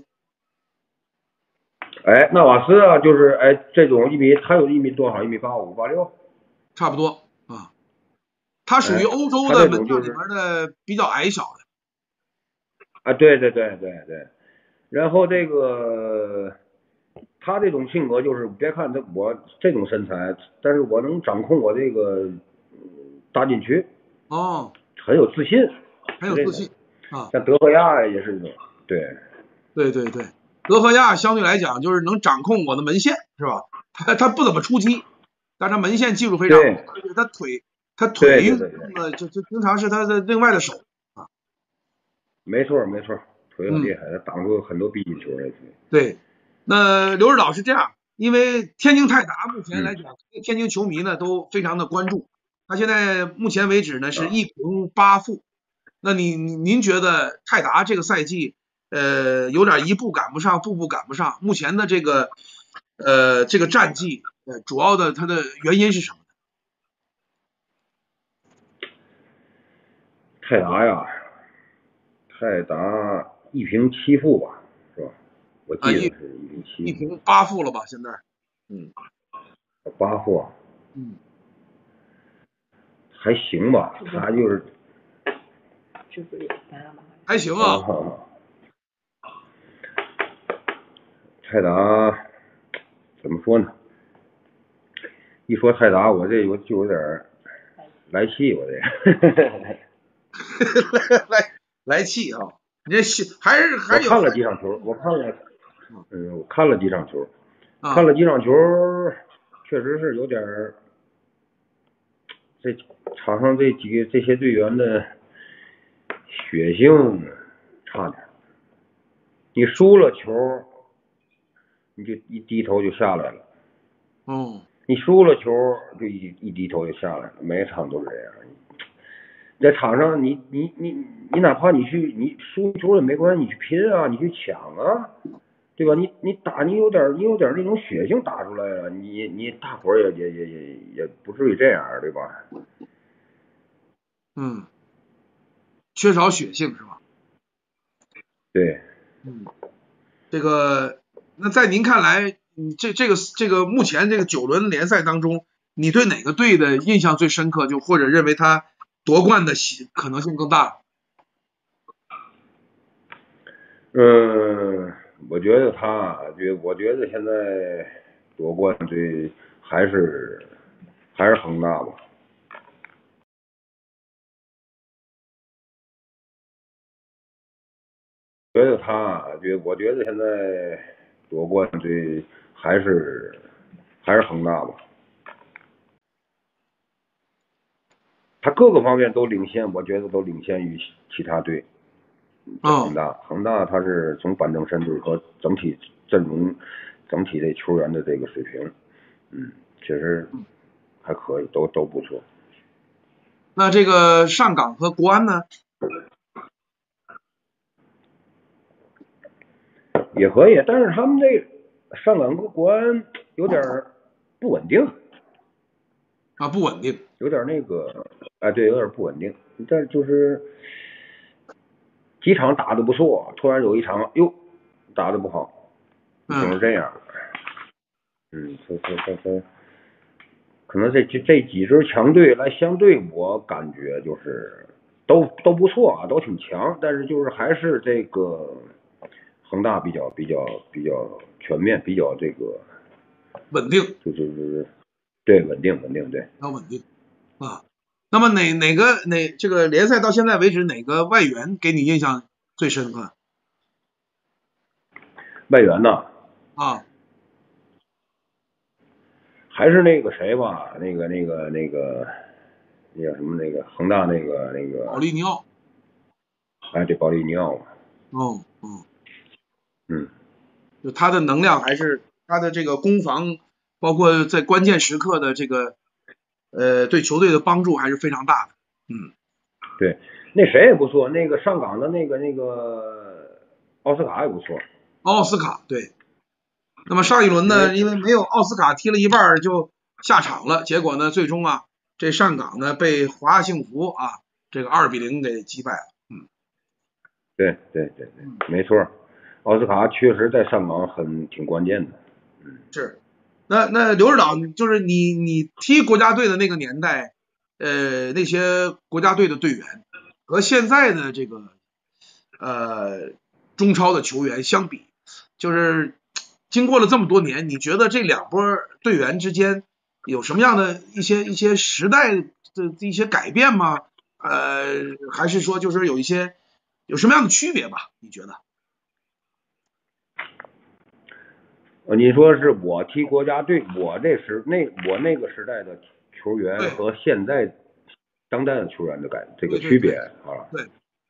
哎，纳瓦斯啊，就是哎这种一米，他有一米多少？一米八五、八六， 差不多啊。他属于欧洲的门将里边的比较矮小的。 啊，对对对对对，然后这个他这种性格就是，别看他我这种身材，但是我能掌控我这个大禁区。 哦， 很有自信， 很有自信啊。 像德赫亚也是这种，对， 对对对，德赫亚相对来讲就是能掌控我的门线，是吧？他他不怎么出击，但他门线技术非常好，而且他腿他腿运动的就就经常是他的另外的手啊。 没错没错，腿很厉害，他挡住很多必进球的。 对，那刘指导是这样，因为天津泰达目前来讲，嗯、天津球迷呢都非常的关注。他现在目前为止呢是一平八负，那你您觉得泰达这个赛季呃有点一步赶不上，步步赶不上？目前的这个呃这个战绩，呃主要的它的原因是什么？ 泰达呀，泰达一平七负吧，是吧？我记得是一平七负。 一平八负了吧？现在，嗯， 八负啊。 嗯。 还行吧，他就是， 还行啊。 泰达怎么说呢？一说泰达，我这有就有点来气，我这。 来来气啊！你这还是还有。 我看了几场球，我看了，嗯，我看了几场球， 啊、 看了几场球，确实是有点儿。这场上这几个这些队员的血性差点，你输了球，你就一低头就下来了。 嗯。 你输了球就一一低头就下来了，每一场都是这样。在场上你你你你哪怕你去你输球也没关系，你去拼啊，你去抢啊，对吧？你你打你有点你有点那种血性打出来了，你你大伙儿也也也也也不至于这样，对吧？ 嗯，缺少血性是吧？ 对。 嗯，这个那在您看来，这这个这个目前这个九轮联赛当中，你对哪个队的印象最深刻？就或者认为他夺冠的可能性更大？ 嗯，我觉得他，觉我觉得现在夺冠队还是还是恒大吧。觉得他，觉我觉得现在夺冠队还是还是恒大吧。他各个方面都领先，我觉得都领先于其他队。恒大，恒大他是从板凳深度和整体阵容、整体的球员的这个水平，嗯，确实还可以，都都不错。 那这个上港和国安呢？ 也可以，但是他们这上港和国安有点不稳定。 啊，不稳定， 有点那个，哎，对，有点不稳定。但就是几场打得不错，突然有一场哟打得不好，总是这样。嗯，他他他他，可能这这几支强队来相对，我感觉就是都都不错啊，都挺强，但是就是还是这个恒大比较比较比较全面，比较这个稳定， 就就是对稳定稳定对， 要稳定啊。那么哪哪个哪这个联赛到现在为止哪个外援给你印象最深刻？ 外援呢？ 啊， 还是那个谁吧，那个那个那个那叫什么那个恒大那个那个保利尼奥。 哎，对，保利尼奥。 哦哦， 嗯， 就他的能量还是他的这个攻防，包括在关键时刻的这个呃对球队的帮助还是非常大的。嗯， 对，那谁也不错，那个上港的那个那个奥斯卡也不错。 奥斯卡对。那么上一轮呢，因为没有奥斯卡踢了一半就下场了，结果呢，最终啊，这上港呢被华夏幸福啊这个二比零给击败了。嗯， 对对对对，没错，奥斯卡确实在上港很挺关键的。嗯， 是。那那刘指导，就是你你踢国家队的那个年代，呃，那些国家队的队员和现在的这个呃中超的球员相比，就是经过了这么多年，你觉得这两波队员之间有什么样的一些一些时代的一些改变吗？呃，还是说就是有一些有什么样的区别吧？你觉得？ 呃，你说是我踢国家队，我这时那我那个时代的球员和现在当代的球员的感这个区别啊？ 对。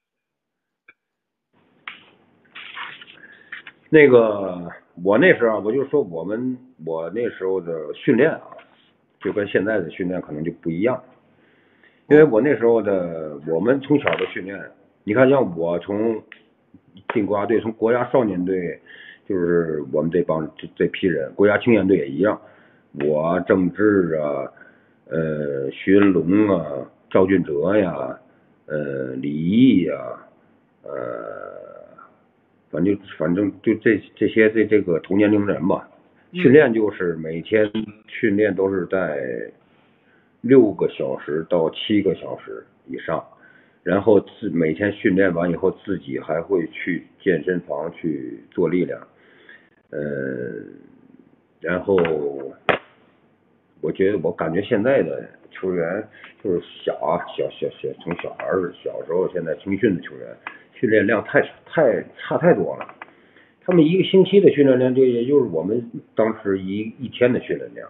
那个我那时候我就说我们我那时候的训练啊，就跟现在的训练可能就不一样，因为我那时候的我们从小的训练，你看像我从进国家队，从国家少年队，就是我们这帮这这批人，国家青年队也一样，我郑智啊，呃徐文龙啊，赵俊哲呀，呃李毅呀，呃。反正反正就这这些这这个同年龄人吧，训练就是每天训练都是在六个小时到七个小时以上，然后自每天训练完以后自己还会去健身房去做力量，呃，然后我觉得我感觉现在的球员就是小啊小小小从小孩儿小时候现在青训的球员。训练量太太差太多了，他们一个星期的训练量就也就是我们当时一一天的训练量。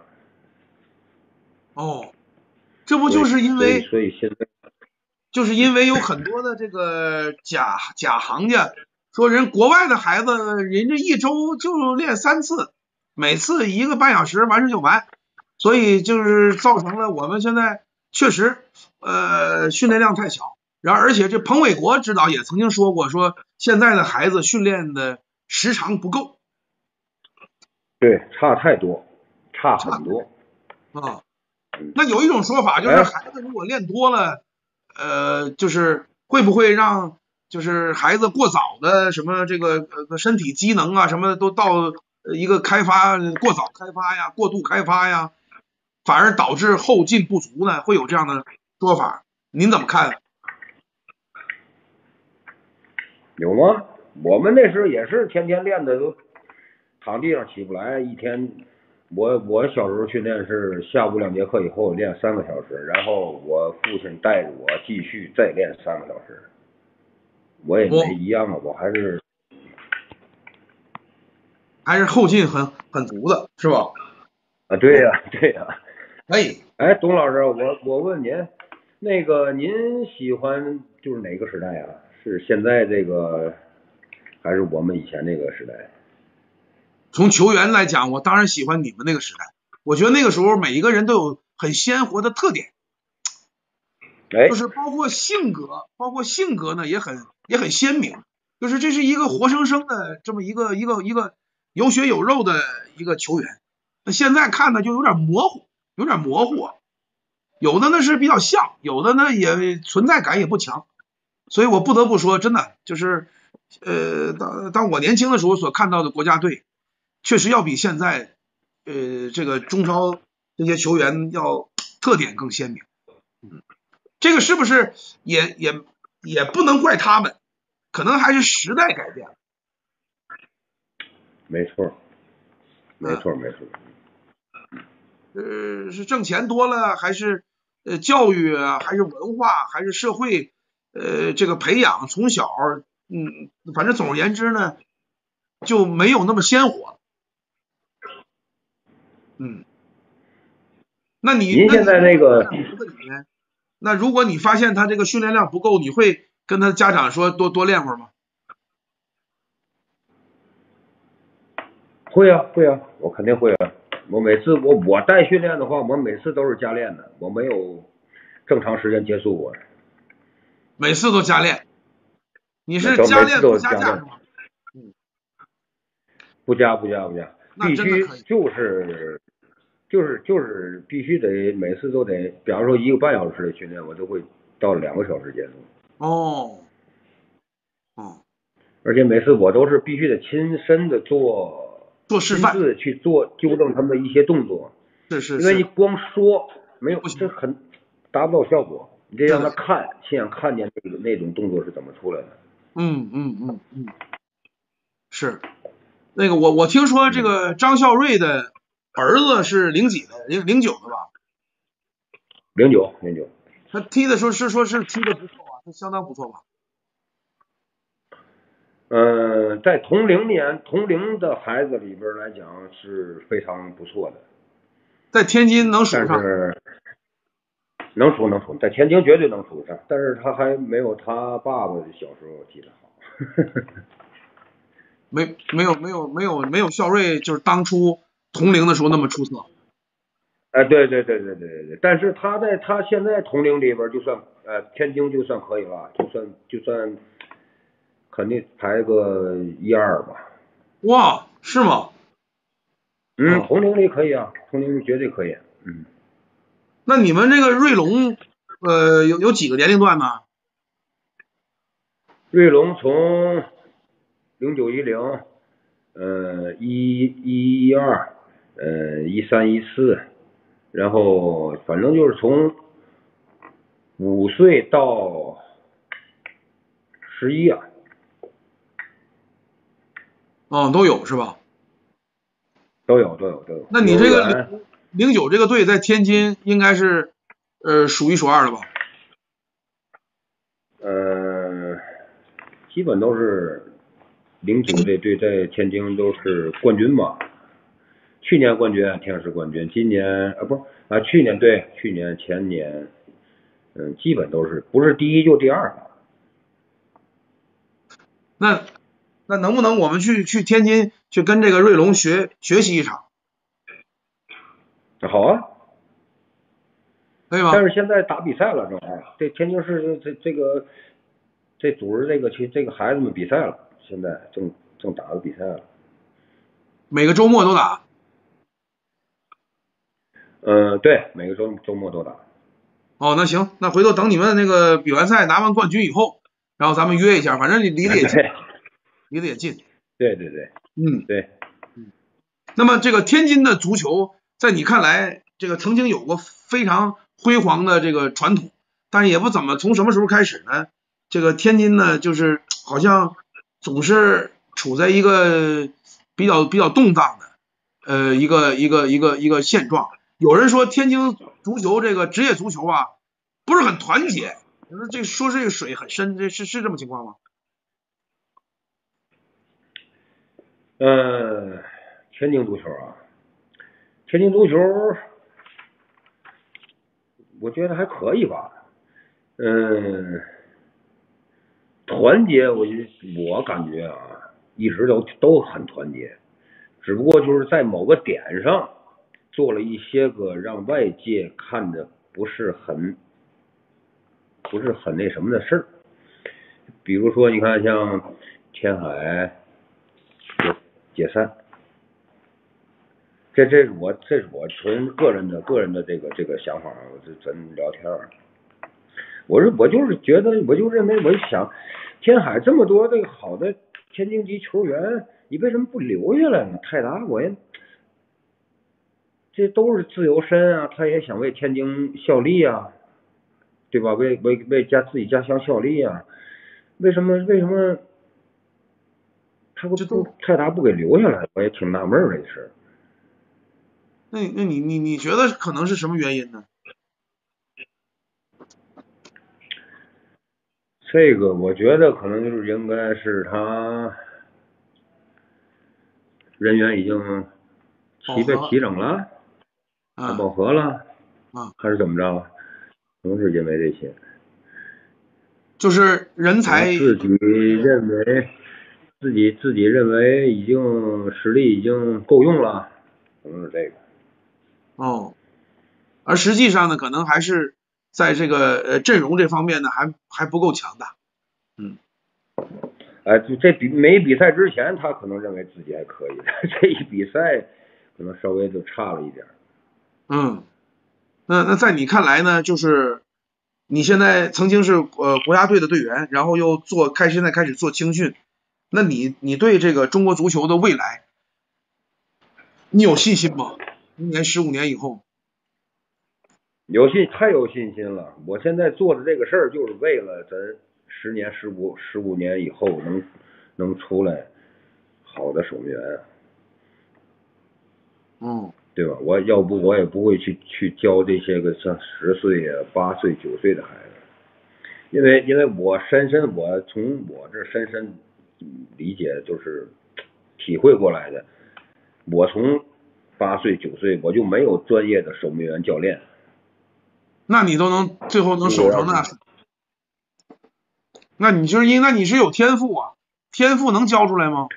哦，这不就是因为所以现在就是因为有很多的这个假假行家说人国外的孩子人家一周就练三次，每次一个半小时完事就完，所以就是造成了我们现在确实呃训练量太小。然后而且这彭伟国指导也曾经说过，说现在的孩子训练的时长不够。 对，差太多，差很多。 啊，那有一种说法就是孩子如果练多了，呃，就是会不会让就是孩子过早的什么这个呃身体机能啊什么的都到一个开发过早开发呀，过度开发呀，反而导致后劲不足呢？会有这样的说法，您怎么看？ 有吗？ 我们那时候也是天天练的，都躺地上起不来，一天。我我小时候训练是下午两节课以后练三个小时，然后我父亲带着我继续再练三个小时。我也没一样啊，我还是还是后劲很很足的，是吧？ 啊，对呀、啊，对呀、啊。 哎， 哎，董老师，我我问您，那个您喜欢就是哪个时代啊？是现在这个，还是我们以前那个时代？ 从球员来讲，我当然喜欢你们那个时代。我觉得那个时候每一个人都有很鲜活的特点， 哎， 就是包括性格，包括性格呢也很也很鲜明，就是这是一个活生生的这么一个一个一个有血有肉的一个球员。那现在看呢就有点模糊，有点模糊啊，有的呢是比较像，有的呢也存在感也不强。所以我不得不说，真的就是呃，当当我年轻的时候所看到的国家队。确实要比现在，呃，这个中超这些球员要特点更鲜明。嗯，这个是不是也也也不能怪他们，可能还是时代改变了。 没错，没错，没错。 呃，是挣钱多了，还是呃教育啊，还是文化，还是社会呃这个培养，从小嗯，反正总而言之呢，就没有那么鲜活。嗯，那你您现在那个， 那如果你发现他这个训练量不够，你会跟他家长说多多练会儿吗？ 会啊，会啊，我肯定会啊。我每次我我带训练的话，我每次都是加练的，我没有正常时间结束过。 每次都加练，你是加练不加价是吗？ 嗯，不加不加不加，必须就是就是就是必须得每次都得，比方说一个半小时的训练，我都会到两个小时结束。 哦，哦， 而且每次我都是必须得亲身的做做示范， 亲自去做纠正他们的一些动作。 是是是， 因为你光说没有，这很达不到效果。你得让他看，亲眼看见那个那种动作是怎么出来的。 嗯嗯嗯嗯，是。那个我我听说这个张孝瑞的儿子是零几的，零零九的吧？ 零九零九。 他踢的时候是说是踢的不错吧？他相当不错吧？ 嗯、呃，在同龄年同龄的孩子里边来讲是非常不错的。 在天津能数上。 但是能数能数，在天津绝对能数上，但是他还没有他爸爸小时候踢得好。 没没有没有没有没有孝瑞就是当初同龄的时候那么出色。 哎、呃，对对对对对对，但是他在他现在同龄里边就算呃天津就算可以了，就算就算肯定排个一二吧。 哇，是吗？ 嗯，同龄里可以啊，同龄里绝对可以。嗯。 那你们这个瑞龙，呃，有有几个年龄段呢？ 瑞龙从零九一零，呃，一一一二，呃，一三一四，然后反正就是从五岁到十一啊。 哦，都有是吧？ 都有都有都有。 那你这个零九这个队在天津应该是呃数一数二的吧？ 呃，基本都是零九这队在天津都是冠军嘛。去年冠军，天使冠军，今年啊不是啊，去年对，去年前年，嗯，基本都是不是第一就第二了。 那那能不能我们去去天津去跟这个瑞龙学学习一场？ 好啊， 可以吗？ 但是现在打比赛了，正好，这天津市这这个这组织这个去这个孩子们比赛了，现在正正打着比赛了。 每个周末都打？ 嗯，对，每个周周末都打。 哦，那行，那回头等你们那个比完赛拿完冠军以后，然后咱们约一下，反正你离得也近，离得也近。 对对对， 嗯， 对。 嗯，那么这个天津的足球，在你看来，这个曾经有过非常辉煌的这个传统，但是也不怎么从什么时候开始呢？这个天津呢，就是好像总是处在一个比较比较动荡的呃一个一个一个一个现状。有人说天津足球这个职业足球啊不是很团结，这说这个水很深，这是是这么情况吗？ 呃，天津足球啊，天津足球，我觉得还可以吧。嗯，团结，我我感觉啊，一直都都很团结，只不过就是在某个点上做了一些个让外界看着不是很不是很那什么的事儿。比如说，你看像天海解解散，这这是我这是我纯个人的个人的这个这个想法，我这咱聊天儿。我是我就是觉得，我就认为，我就想，天海这么多这个好的天津籍球员，你为什么不留下来呢？泰达我也，这都是自由身啊，他也想为天津效力啊，对吧？为为为家自己家乡效力啊，为什么为什么他不不泰达不给留下来？我也挺纳闷儿这事。 那那你你你觉得可能是什么原因呢？ 这个我觉得可能就是应该是他人员已经齐备齐整了，啊，饱和了， 啊， 还是怎么着？可能是因为这些， 就是人才自己认为自己自己认为已经实力已经够用了，可能是这个。 哦，而实际上呢，可能还是在这个呃阵容这方面呢，还还不够强大。嗯。 哎，就这比没比赛之前，他可能认为自己还可以，这一比赛可能稍微就差了一点。 嗯，那那在你看来呢，就是你现在曾经是呃国家队的队员，然后又做开现在开始做青训，那你你对这个中国足球的未来，你有信心吗？今年十五年以后？ 有信太有信心了，我现在做的这个事儿就是为了咱十年十五十五年以后能能出来好的守门员。 嗯， 对吧？我要不我也不会去去教这些个像十岁呀、八岁、九岁的孩子，因为因为我深深我从我这深深理解就是体会过来的，我从八岁九岁我就没有专业的守门员教练。 那你都能最后能守成那，那你就是因那你是有天赋啊，天赋能教出来吗？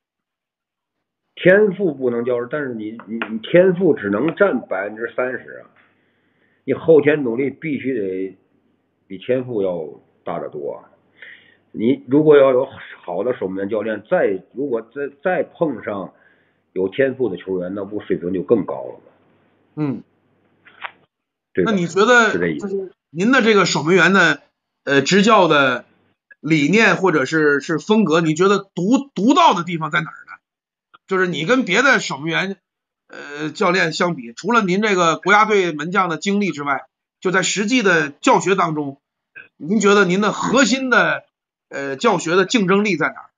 天赋不能教，但是你你你天赋只能占百分之三十啊，你后天努力必须得比天赋要大得多啊。你如果要有好的守门员教练，再如果再再碰上有天赋的球员，那不水平就更高了吗？ 嗯， 对吧？ 那你觉得是这意思？ 您的这个守门员的呃执教的理念或者是是风格，你觉得独独到的地方在哪儿呢？就是你跟别的守门员呃教练相比，除了您这个国家队门将的经历之外，就在实际的教学当中，您觉得您的核心的呃教学的竞争力在哪儿？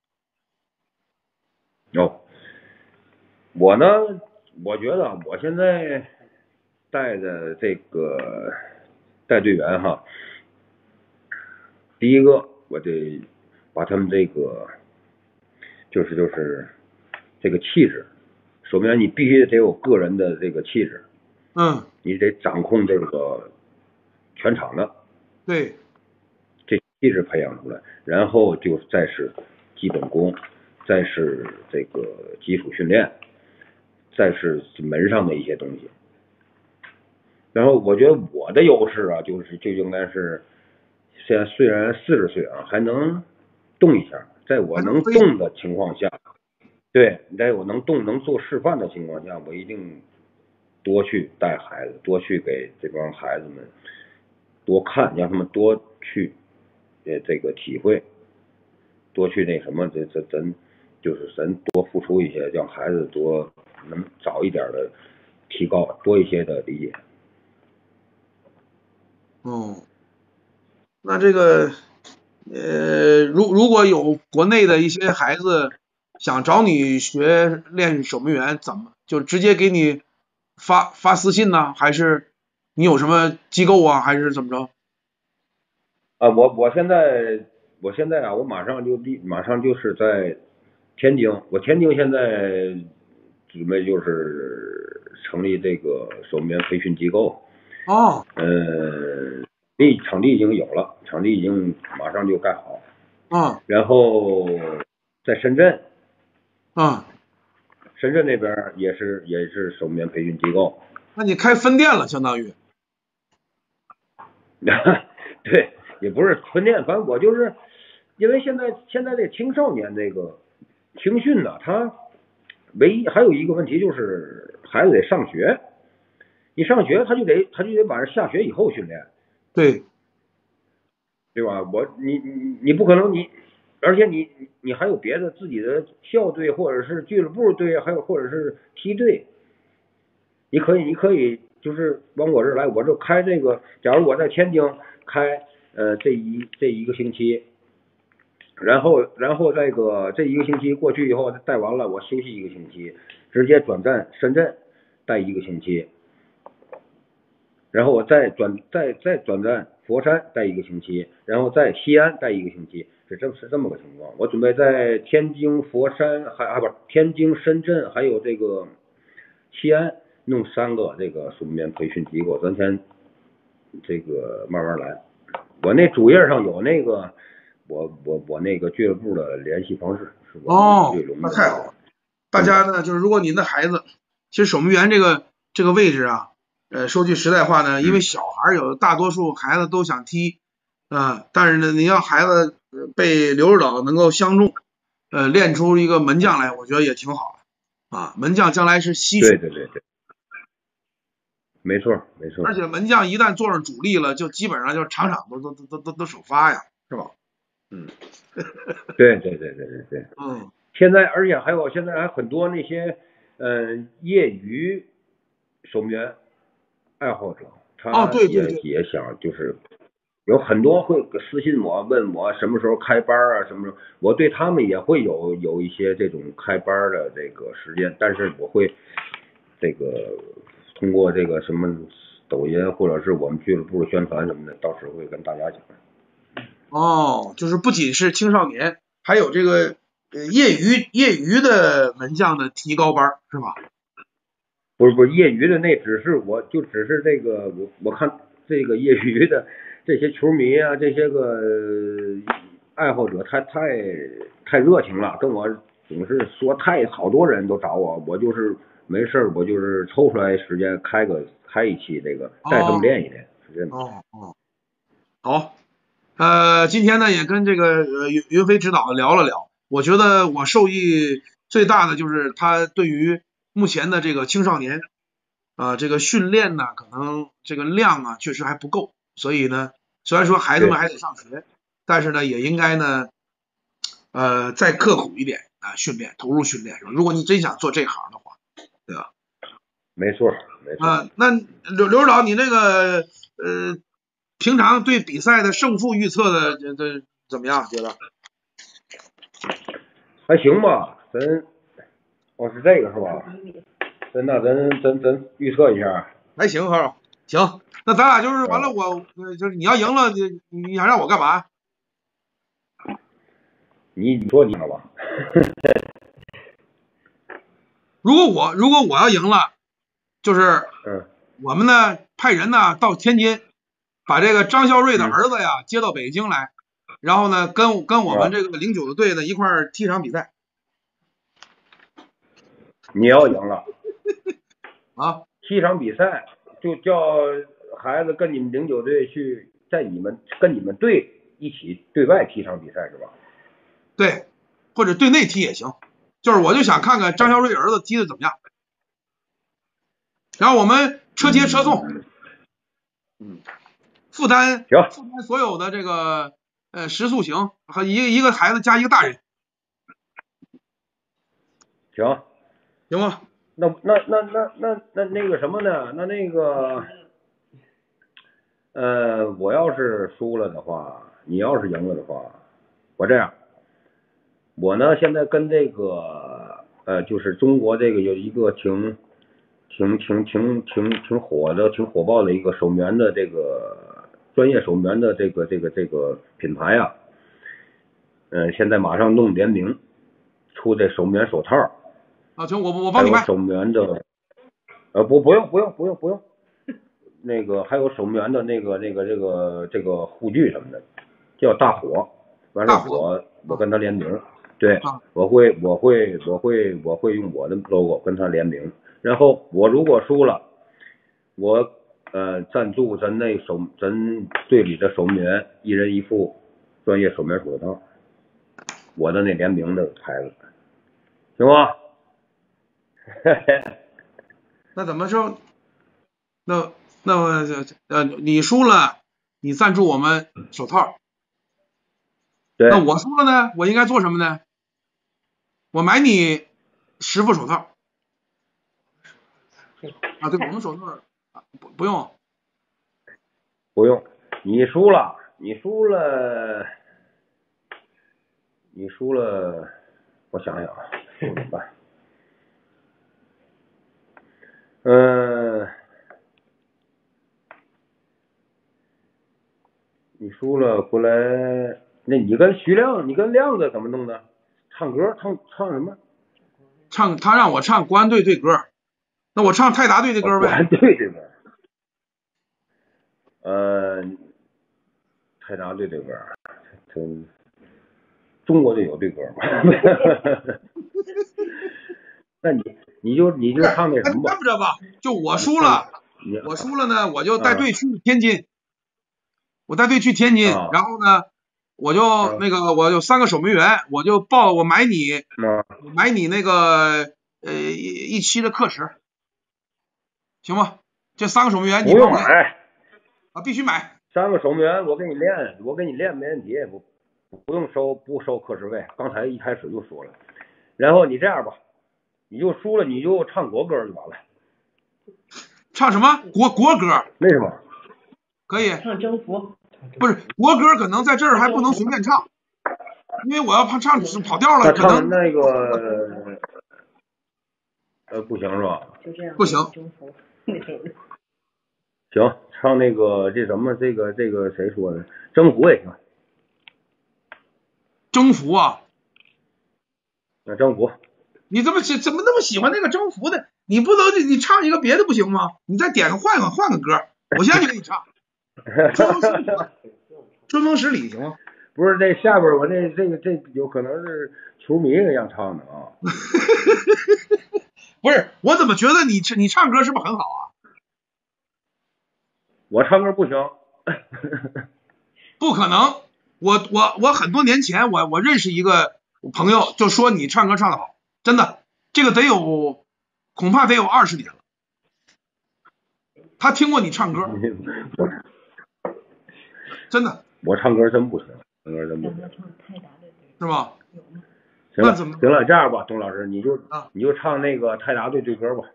哦，我呢，我觉得我现在带的这个带队员哈，第一个我得把他们这个就是就是这个气质，守门员你必须得有个人的这个气质， 嗯， 你得掌控这个全场的， 对， 这气质培养出来，然后就再是基本功，再是这个基础训练，再是门上的一些东西。然后我觉得我的优势啊，就是就应该是现在虽然四十岁啊，还能动一下，在我能动的情况下，对，在我能动能做示范的情况下，我一定多去带孩子，多去给这帮孩子们多看，让他们多去呃这个体会，多去那什么，这这咱就是咱多付出一些，让孩子多能早一点的提高，多一些的理解。 哦，那这个呃，如如果有国内的一些孩子想找你学练守门员，怎么就直接给你发发私信呢？还是你有什么机构啊？还是怎么着？ 啊，我我现在我现在啊，我马上就立，马上就是在天津，我天津现在准备就是成立这个守门员培训机构。 哦。 呃，地场地已经有了，场地已经马上就盖好。 嗯。 然后在深圳。 嗯。 深圳那边也是也是守门员培训机构。 那你开分店了，相当于。 对，也不是分店，反正我就是因为现在现在这青少年这个青训呢，他唯一还有一个问题就是孩子得上学，你上学他就得他就得把下学以后训练。 对。 对吧？我你你你不可能你，而且你你还有别的自己的校队或者是俱乐部队，还有或者是梯队，你可以你可以就是往我这儿来，我就开这个。假如我在天津开呃这一这一个星期，然后然后这个这一个星期过去以后带完了，我休息一个星期，直接转战深圳带一个星期，然后我再转再再转战佛山待一个星期，然后在西安待一个星期，是这是这么个情况。我准备在天津、佛山还啊不是天津、深圳还有这个西安弄三个这个守门员培训机构，咱先这个慢慢来。我那主页上有那个我我我那个俱乐部的联系方式，是我哦，那太好了。大家呢，就是如果您的孩子，其实守门员这个这个位置啊。呃，说句实在话呢，因为小孩有大多数孩子都想踢啊、呃，但是呢，你要孩子被刘指导能够相中，呃，练出一个门将来，我觉得也挺好的啊。门将将来是稀缺， 对对对对，没错没错。 而且门将一旦坐上主力了，就基本上就场场都都都都都首发呀，是吧？嗯， 对对对对对对， 嗯， 现在而且还有现在还很多那些呃业余守门员爱好者，他也、 哦、对对对也想就是有很多会私信我问我什么时候开班啊，什么时候我对他们也会有有一些这种开班的这个时间，但是我会这个通过这个什么抖音或者是我们俱乐部的宣传什么的，到时候会跟大家讲。 哦，就是不仅是青少年，还有这个呃业余业余的门将的提高班，是吧？ 不是不是业余的，那只是我就只是这个我我看这个业余的这些球迷啊，这些个爱好者，他太太热情了，跟我总是说太好多人都找我，我就是没事我就是抽出来时间开个开一期这个带他们练一练，是这样。 哦哦，好。呃，今天呢也跟这个呃云云飞指导聊了聊，我觉得我受益最大的就是他对于目前的这个青少年啊、呃、这个训练呢，可能这个量啊确实还不够，所以呢，虽然说孩子们还得上学，但是呢也应该呢呃再刻苦一点啊、呃、训练，投入训练是吧？如果你真想做这行的话，对吧？ 没错没错。 啊、呃，那刘刘指导，你这个呃。平常对比赛的胜负预测的这这怎么样？觉得还行吧，咱哦是这个是吧？咱那咱咱咱预测一下。 还行哈，行，那咱俩就是完了，我就是你要赢了，你你想让我干嘛？ 你你说你了吧？ 如果我如果我要赢了，就是嗯， 我们呢派人呢到天津，把这个张孝瑞的儿子呀、嗯、接到北京来，然后呢跟跟我们这个零九的队呢一块儿踢场比赛。 你要赢了啊， 踢场比赛就叫孩子跟你们零九队去，在你们跟你们队一起对外踢场比赛是吧？ 对，或者对内踢也行。就是我就想看看张孝瑞儿子踢的怎么样，然后我们车接车送，嗯，负担负担所有的这个呃食宿行和一个一个孩子加一个大人， 行， 行吗？ 那那那那那那那个什么呢？那那个呃，我要是输了的话， 你要是赢了的话，我这样，我呢现在跟这个呃，就是中国这个有一个挺挺挺挺挺挺火的、挺火爆的一个手棉的这个专业手棉的这个这个这个品牌啊，嗯、呃，现在马上弄联名，出这手棉手套。 啊，行，我我帮你卖。 手棉的，呃，不，不用，不用，不用，不用。那个还有手棉的那个那个这个这个护具什么的，叫大火。完了我我跟他联名，对，我会我会我会我会用我的 logo 跟他联名。然后我如果输了，我呃赞助咱那手咱队里的手棉，一人一副专业手棉手套，我的那联名的牌子，行吗？ 那怎么说？那那呃，你输了，你赞助我们手套。 对。 那我输了呢？我应该做什么呢？我买你十副手套。啊，对，我们手套不不用。 不用，你输了，你输了，你输了，我想想啊，输了怎么办？嗯，你输了回来，那你跟徐亮，你跟亮子怎么弄的？唱歌唱唱什么？ 唱他让我唱国安队队歌，那我唱泰达队的歌呗。 国安队的歌。呃，泰达队的歌，中中国队有队歌吗？那你你就你就唱那什么吧。 这么着吧，就我输了，我输了呢，我就带队去天津，我带队去天津， 啊、 然后呢，我就、啊、那个我有三个守门员，我就报我买你， 啊、 买你那个呃一一期的课时，行吗？这三个守门员你不用买啊，必须买。 三个守门员我给你练，我给你练没问题，不不用收不收课时费，刚才一开始就说了。然后你这样吧。你就输了，你就唱国歌就完了。 唱什么国国歌？ 为什么？ 可以唱征服。 不是国歌，可能在这儿还不能随便唱，因为我要怕唱跑调了。 可能那个呃不行是吧？ 就这样。 不行。 行，唱那个这什么这个这个谁说的？征服也行。 征服啊？ 那征服。 你怎么怎么那么喜欢那个征服的？你不能你唱一个别的不行吗？你再点个换个换个歌，我现在就给你唱。春风十里行吗？ 不是这下边我这这个这有可能是球迷一样唱的啊。 不是，我怎么觉得你你唱歌是不是很好啊？ 我唱歌不行。 不可能，我我我很多年前我我认识一个朋友，就说你唱歌唱得好。真的，这个得有，恐怕得有二十年了。他听过你唱歌，真的。 我唱歌真不行，唱歌真不行， 是吧？ 行了， 怎么行了，这样吧，董老师，你就、 啊、 你就唱那个泰达队队歌吧。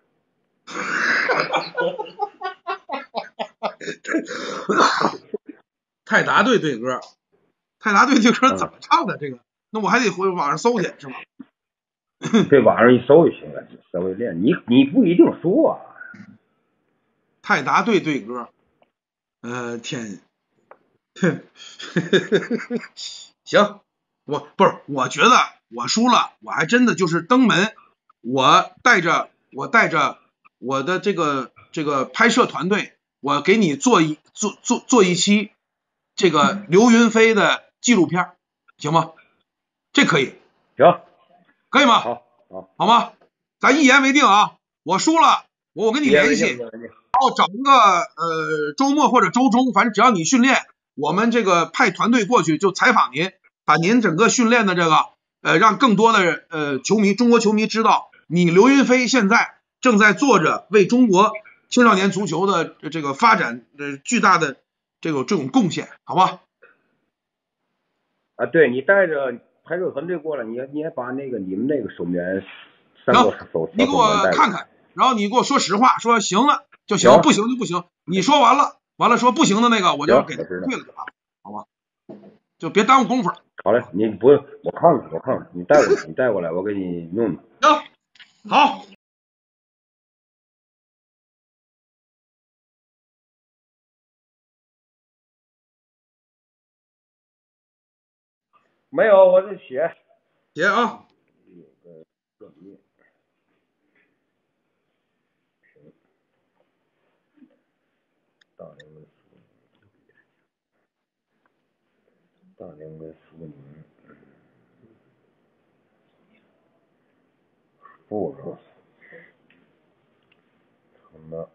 泰达队队歌，泰达队队歌怎么唱的？这个，那我还得回网上搜去，是吧？ 这网上一搜就行了，稍微练。你你不一定输啊。 泰达队队歌，呃，天，行，我不是，我觉得我输了，我还真的就是登门，我带着我带着我的这个这个拍摄团队，我给你做一做做做一期这个刘云飞的纪录片，行吗？这可以。 行。 可以吗？ 好，好， 好吗？咱一言为定啊！我输了，我我跟你联系，然后找一个呃周末或者周中，反正只要你训练，我们这个派团队过去就采访您，把您整个训练的这个呃让更多的呃球迷，中国球迷知道你刘云飞现在正在做着为中国青少年足球的这个发展呃巨大的这个这种贡献，好吧？ 啊，对你带着。拍摄团队过来，你你还把那个你们那个手棉三个手， 你给我看看，然后你给我说实话，说行了就行，不行就不行。你说完了，完了说不行的那个，我就给他退了就完了，好吧？ 就别耽误功夫。 好嘞，你不用，我看看，我看看，你带过来，你带过来，我给你弄弄。 行，好。 没有，我这写写啊。 有个正面。大连跟苏宁，大连跟苏宁，不是成了，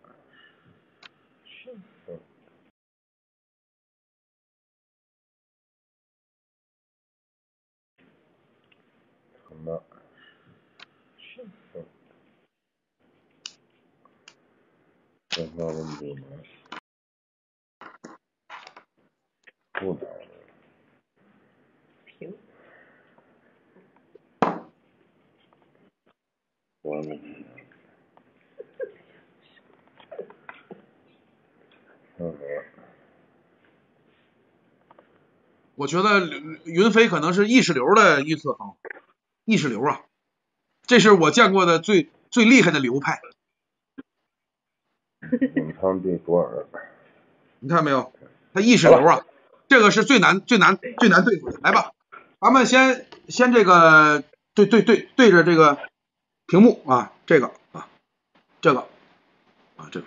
成了，这个问题呢，不难。 平。 我们嗯， 我觉得云飞可能是意识流的预测啊，意识流啊，这是我见过的最最厉害的流派。 永昌对左耳， 你看没有？他意识流啊，这个是最难最难最难对付的。来吧，咱们先先这个对对对对着这个屏幕啊，这个啊，这个啊这个。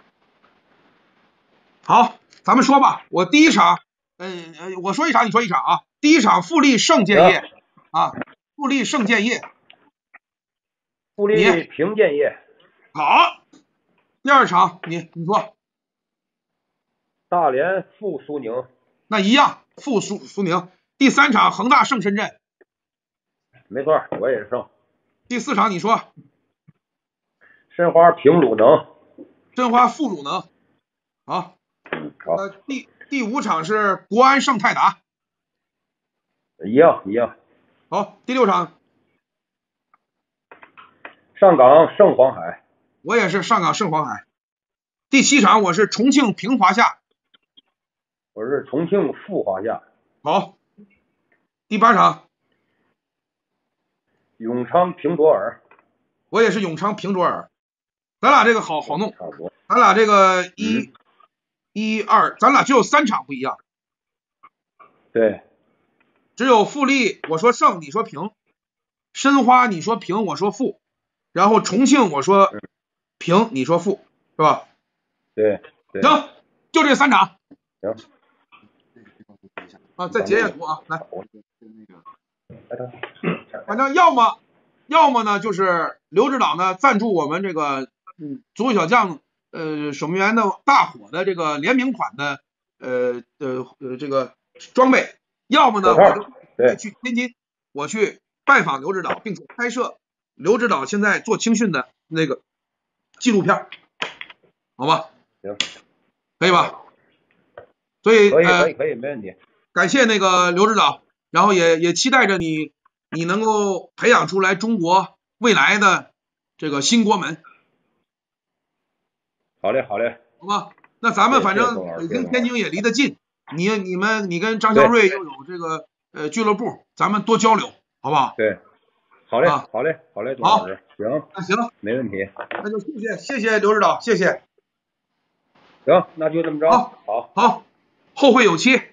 好，咱们说吧。我第一场，呃呃，我说一场，你说一场啊。第一场富力胜建业啊，富力胜建业， 富力平建业。 好，第二场你你说。 大连负苏宁。 那一样，负苏苏宁。第三场恒大胜深圳。 没错，我也是胜。 第四场你说。 申花平鲁能。 申花负鲁能。好。 好。 呃，第第五场是国安胜泰达。 一样一样。 好，第六场。 上港胜黄海。 我也是上港胜黄海。第七场我是重庆平华夏。 我是重庆负华夏。 好。第八场。 永昌平卓尔。 我也是永昌平卓尔。咱俩这个好好弄。 差不多。 咱俩这个一、嗯、一二，咱俩只有三场不一样。 对。 只有富力我说胜，你说平；申花你说平，我说负；然后重庆我说平，你说负，是吧？ 对。对行，就这三场。 行。 啊，再截截图啊，来。 来反正要么要么呢，就是刘指导呢赞助我们这个嗯足球小将呃守门员的大火的这个联名款的呃呃呃这个装备，要么呢我就去天津，我去拜访刘指导，并且拍摄刘指导现在做青训的那个纪录片，好吧？ 行， 可以吧？所以可以呃可以可以没问题。 感谢那个刘指导，然后也也期待着你你能够培养出来中国未来的这个新国门。 好嘞好嘞。 好吧，那咱们反正北京天津也离得近，你你们你跟张肖瑞又有这个呃俱乐部，咱们多交流，好不好？ 对，好嘞、 啊、 好嘞好嘞，董老师，行， 那行， 没问题。 那就谢谢谢谢刘指导，谢谢。 行，那就这么着。 好， 好， 好，后会有期。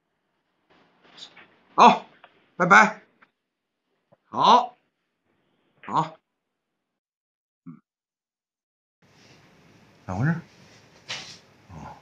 好，拜拜。好，好。嗯，咋回事？哦，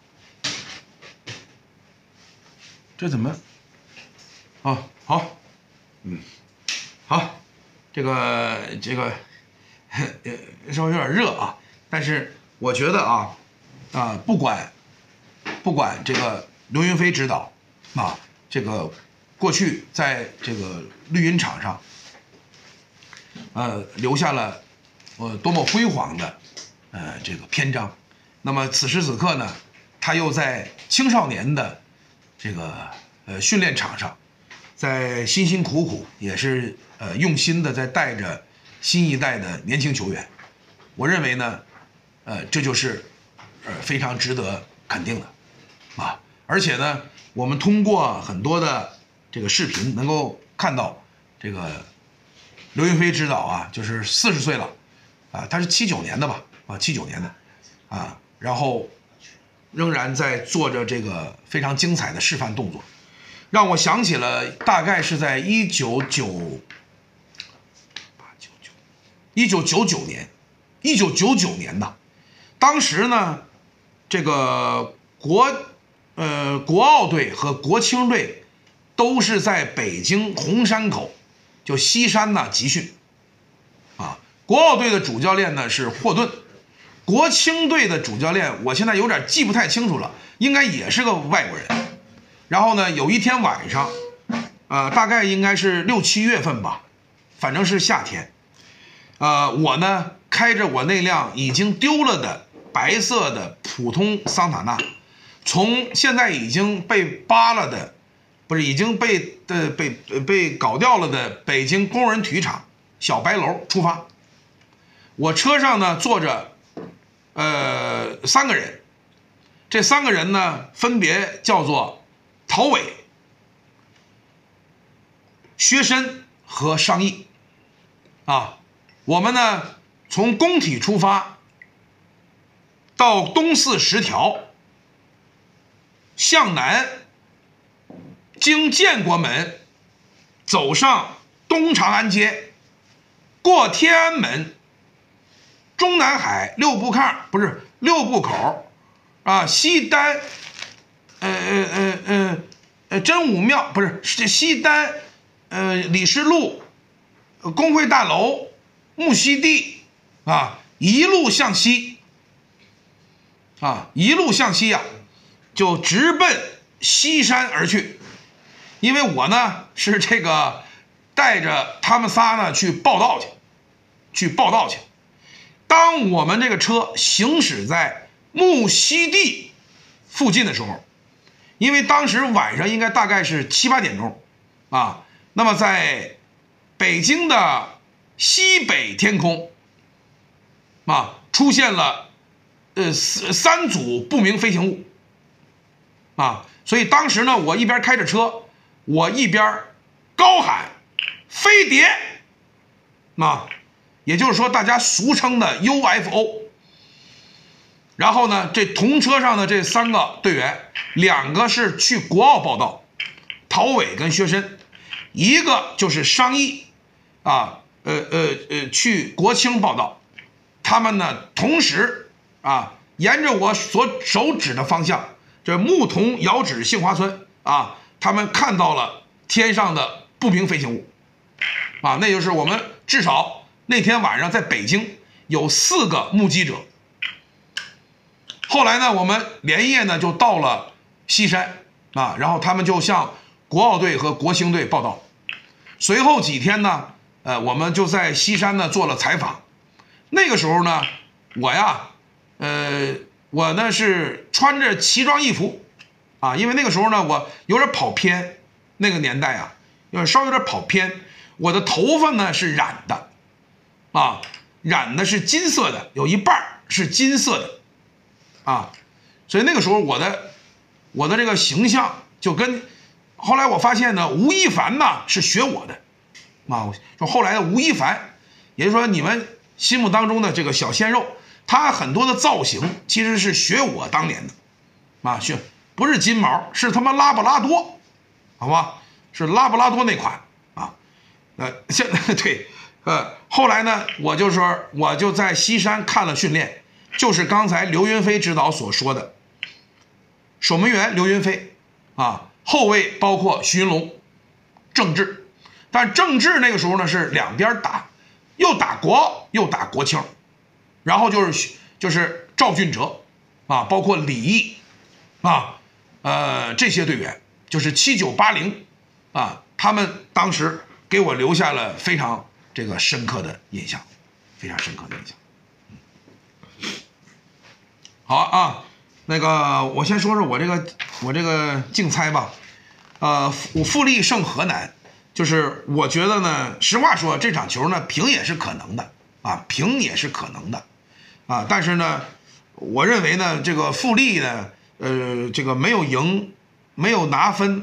这怎么？哦，好，嗯，好，这个这个呃稍微有点热啊，但是我觉得啊啊，不管不管这个刘云飞指导啊，这个过去在这个绿茵场上，呃，留下了呃多么辉煌的呃这个篇章。那么此时此刻呢，他又在青少年的这个呃训练场上，在辛辛苦苦也是呃用心的在带着新一代的年轻球员。我认为呢，呃，这就是呃非常值得肯定的啊。而且呢，我们通过很多的这个视频，能够看到这个刘云飞指导啊，就是四十岁了啊，他是七九年的吧啊，七九年的啊，然后仍然在做着这个非常精彩的示范动作，让我想起了大概是在一九九一九九九年，一九九九年的，当时呢，这个国呃国奥队和国青队都是在北京红山口，就西山呢集训，啊，国奥队的主教练呢是霍顿，国青队的主教练我现在有点记不太清楚了，应该也是个外国人。然后呢，有一天晚上，呃，大概应该是六七月份吧，反正是夏天。呃，我呢开着我那辆已经丢了的白色的普通桑塔纳，从现在已经被扒了的，不是已经被的被被搞掉了的北京工人体育场小白楼出发。我车上呢坐着呃三个人，这三个人呢分别叫做陶伟、薛申和商议啊。我们呢从工体出发，到东四十条，向南，经建国门，走上东长安街，过天安门，中南海六步炕不是六步口啊，西单，呃呃呃呃呃真武庙不是是西单，呃李氏路，工会大楼。木樨地啊，一路向西啊，一路向西啊，就直奔西山而去。因为我呢是这个带着他们仨呢去报道去，去报道去。当我们这个车行驶在木樨地附近的时候，因为当时晚上应该大概是七八点钟啊，那么在北京的西北天空啊，出现了呃三组不明飞行物啊，所以当时呢，我一边开着车，我一边高喊飞碟啊，也就是说大家俗称的 U F O。然后呢，这同车上的这三个队员，两个是去国奥报道，陶伟跟薛申，一个就是商议啊。呃呃呃，去国青报道，他们呢同时啊，沿着我所手指的方向，这牧童遥指杏花村啊，他们看到了天上的不明飞行物，啊，那就是我们至少那天晚上在北京有四个目击者。后来呢，我们连夜呢就到了西山啊，然后他们就向国奥队和国青队报道。随后几天呢。呃，我们就在西山呢做了采访。那个时候呢，我呀，呃，我呢是穿着奇装异服，啊，因为那个时候呢我有点跑偏，那个年代啊，有稍微有点跑偏。我的头发呢是染的，啊，染的是金色的，有一半是金色的，啊，所以那个时候我的我的这个形象就跟后来我发现呢，吴亦凡呢是学我的。啊，就后来的吴亦凡，也就是说你们心目当中的这个小鲜肉，他很多的造型其实是学我当年的，啊，学不是金毛，是他妈拉布拉多，好吧，是拉布拉多那款啊，呃，现在对，呃，后来呢，我就说我就在西山看了训练，就是刚才刘云飞指导所说的，守门员刘云飞啊，后卫包括徐云龙、郑智。但郑智那个时候呢是两边打，又打国奥又打国青，然后就是就是赵俊哲啊，包括李毅啊，呃这些队员就是七九八零啊，他们当时给我留下了非常这个深刻的印象，非常深刻的印象。好啊，那个我先说说我这个我这个竞猜吧，呃，我富力胜河南。就是我觉得呢，实话说，这场球呢平也是可能的啊，平也是可能的啊。但是呢，我认为呢，这个富力呢，呃，这个没有赢，没有拿分，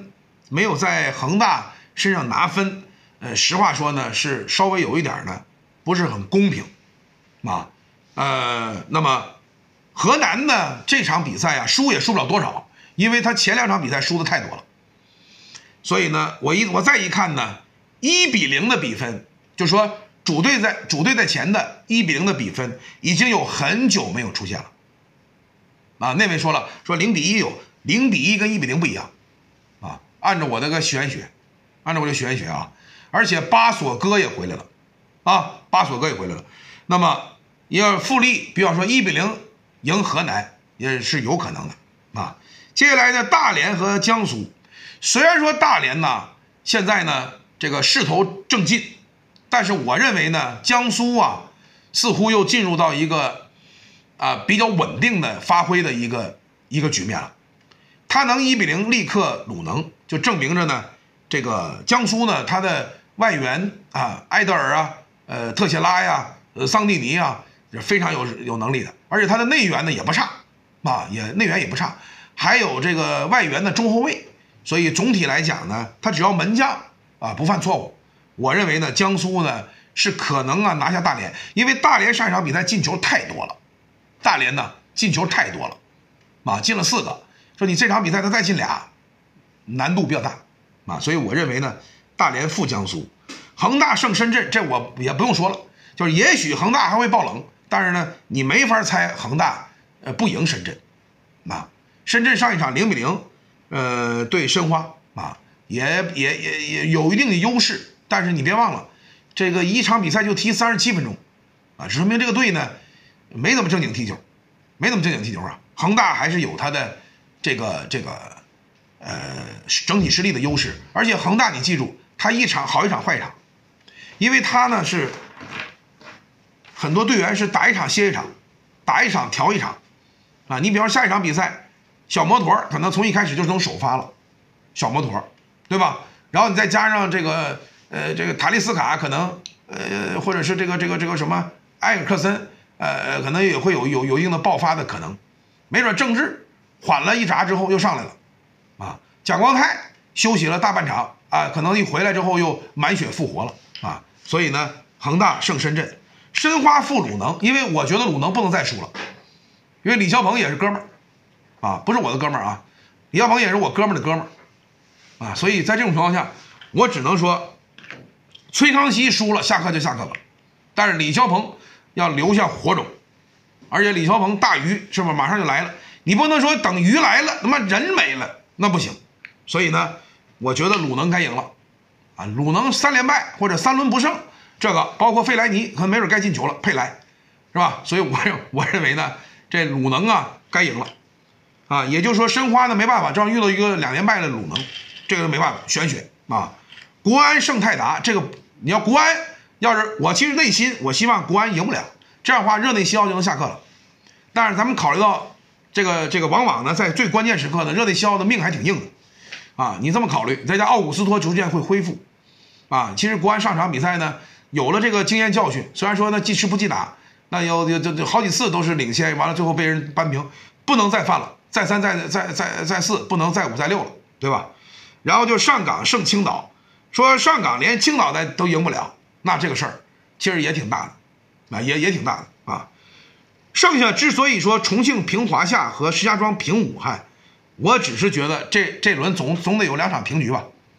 没有在恒大身上拿分，呃，实话说呢，是稍微有一点呢，不是很公平，啊，呃，那么河南呢这场比赛啊，输也输不了多少，因为他前两场比赛输的太多了，所以呢，我一我再一看呢，一比零的比分，就说主队在主队在前的一比零的比分，已经有很久没有出现了，啊，那位说了，说零比一有零比一跟一比零不一样。啊，按照我这个玄学，按照我这玄学啊，而且巴索戈也回来了，啊，巴索戈也回来了。那么要富力，比方说一比零赢河南也是有可能的啊。接下来呢，大连和江苏，虽然说大连呢现在呢这个势头正劲，但是我认为呢，江苏啊似乎又进入到一个啊比较稳定的发挥的一个一个局面了。他能一比零力克鲁能，就证明着呢，这个江苏呢，他的外援啊，埃德尔啊，呃，特谢拉呀，呃，桑蒂尼啊，是非常有有能力的，而且他的内援呢也不差，啊，也内援也不差，还有这个外援的中后卫，所以总体来讲呢，他只要门将啊不犯错误，我认为呢，江苏呢是可能啊拿下大连，因为大连上一场比赛进球太多了，大连呢进球太多了，啊，进了四个。说你这场比赛他再进俩，难度比较大啊，所以我认为呢，大连负江苏，恒大胜深圳，这我也不用说了，就是也许恒大还会爆冷，但是呢，你没法猜恒大呃不赢深圳，啊，深圳上一场零比零，呃对申花啊，也也也也有一定的优势，但是你别忘了，这个一场比赛就踢三十七分钟，啊，说明这个队呢没怎么正经踢球，没怎么正经踢球啊，恒大还是有他的。这个这个，呃，整体实力的优势，而且恒大你记住，他一场好一场坏一场，因为他呢是很多队员是打一场歇一场，打一场调一场，啊，你比方说下一场比赛，小摩托可能从一开始就能首发了，小摩托，对吧？然后你再加上这个呃这个塔利斯卡可能呃或者是这个这个这个什么埃尔克森，呃可能也会有有有一定的爆发的可能，没准郑智。缓了一闸之后又上来了，啊，蒋光太休息了大半场啊，可能一回来之后又满血复活了啊，所以呢，恒大胜深圳，申花负鲁能，因为我觉得鲁能不能再输了，因为李霄鹏也是哥们儿，啊，不是我的哥们儿啊，李霄鹏也是我哥们儿的哥们儿，啊，所以在这种情况下，我只能说，崔康熙输了，下课就下课吧，但是李霄鹏要留下火种，而且李霄鹏大鱼是不是马上就来了？你不能说等鱼来了，他妈人没了，那不行。所以呢，我觉得鲁能该赢了，啊，鲁能三连败或者三轮不胜，这个包括费莱尼可能没准该进球了，佩莱，是吧？所以我我认为呢，这鲁能啊该赢了，啊，也就是说申花呢没办法，正好遇到一个两连败的鲁能，这个没办法，玄学啊。国安胜泰达，这个你要国安要是我其实内心我希望国安赢不了，这样的话热内西奥就能下课了，但是咱们考虑到。这个这个往往呢，在最关键时刻呢，热内西奥的命还挺硬的，啊，你这么考虑，再加奥古斯托逐渐会恢复，啊，其实国安上场比赛呢，有了这个经验教训，虽然说呢记吃不记打，那有有有好几次都是领先，完了最后被人扳平，不能再犯了，再三再再再再四，不能再五再六了，对吧？然后就上港胜青岛，说上港连青岛的都赢不了，那这个事儿其实也挺大的，啊，也也挺大的啊。剩下之所以说重庆平华夏和石家庄平武汉，我只是觉得这这轮总总得有两场平局吧，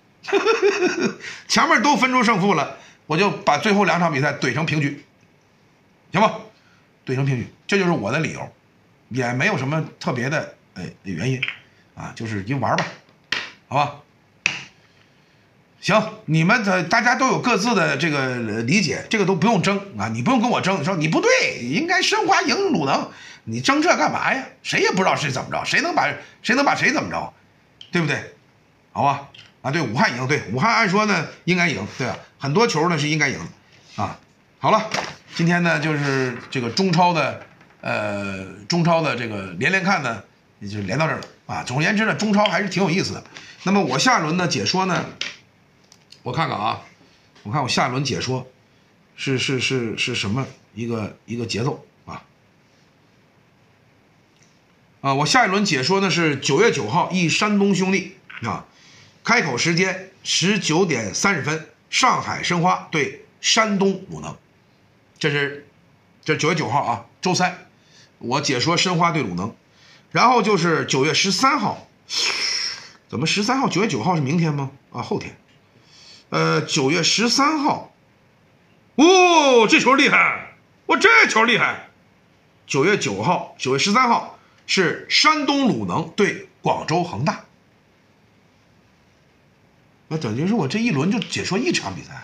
前面都分出胜负了，我就把最后两场比赛怼成平局，行吧？怼成平局，这就是我的理由，也没有什么特别的呃原因啊，就是一玩吧，好吧？行，你们的大家都有各自的这个理解，这个都不用争啊，你不用跟我争，你说你不对，应该申花赢鲁能，你争这干嘛呀？谁也不知道是怎么着，谁能把谁能把谁怎么着，对不对？好吧？啊，对，武汉赢，对，武汉按说呢应该赢，对吧？很多球呢是应该赢的啊。好了，今天呢就是这个中超的呃中超的这个连连看呢，也就连到这儿了啊。总而言之呢，中超还是挺有意思的。那么我下轮的解说呢？我看看啊，我看我下一轮解说是是是是什么一个一个节奏啊啊！我下一轮解说呢是九月九号忆山东兄弟啊， 开口时间十九点三十分，上海申花对山东鲁能，这是这是九月九号啊，周三，我解说申花对鲁能。然后就是九月十三号，怎么十三号？九月九号是明天吗？啊，后天。呃，九月十三号，哦，这球厉害，我这球厉害。九月九号，九月十三号是山东鲁能对广州恒大。那等于是我这一轮就解说一场比赛。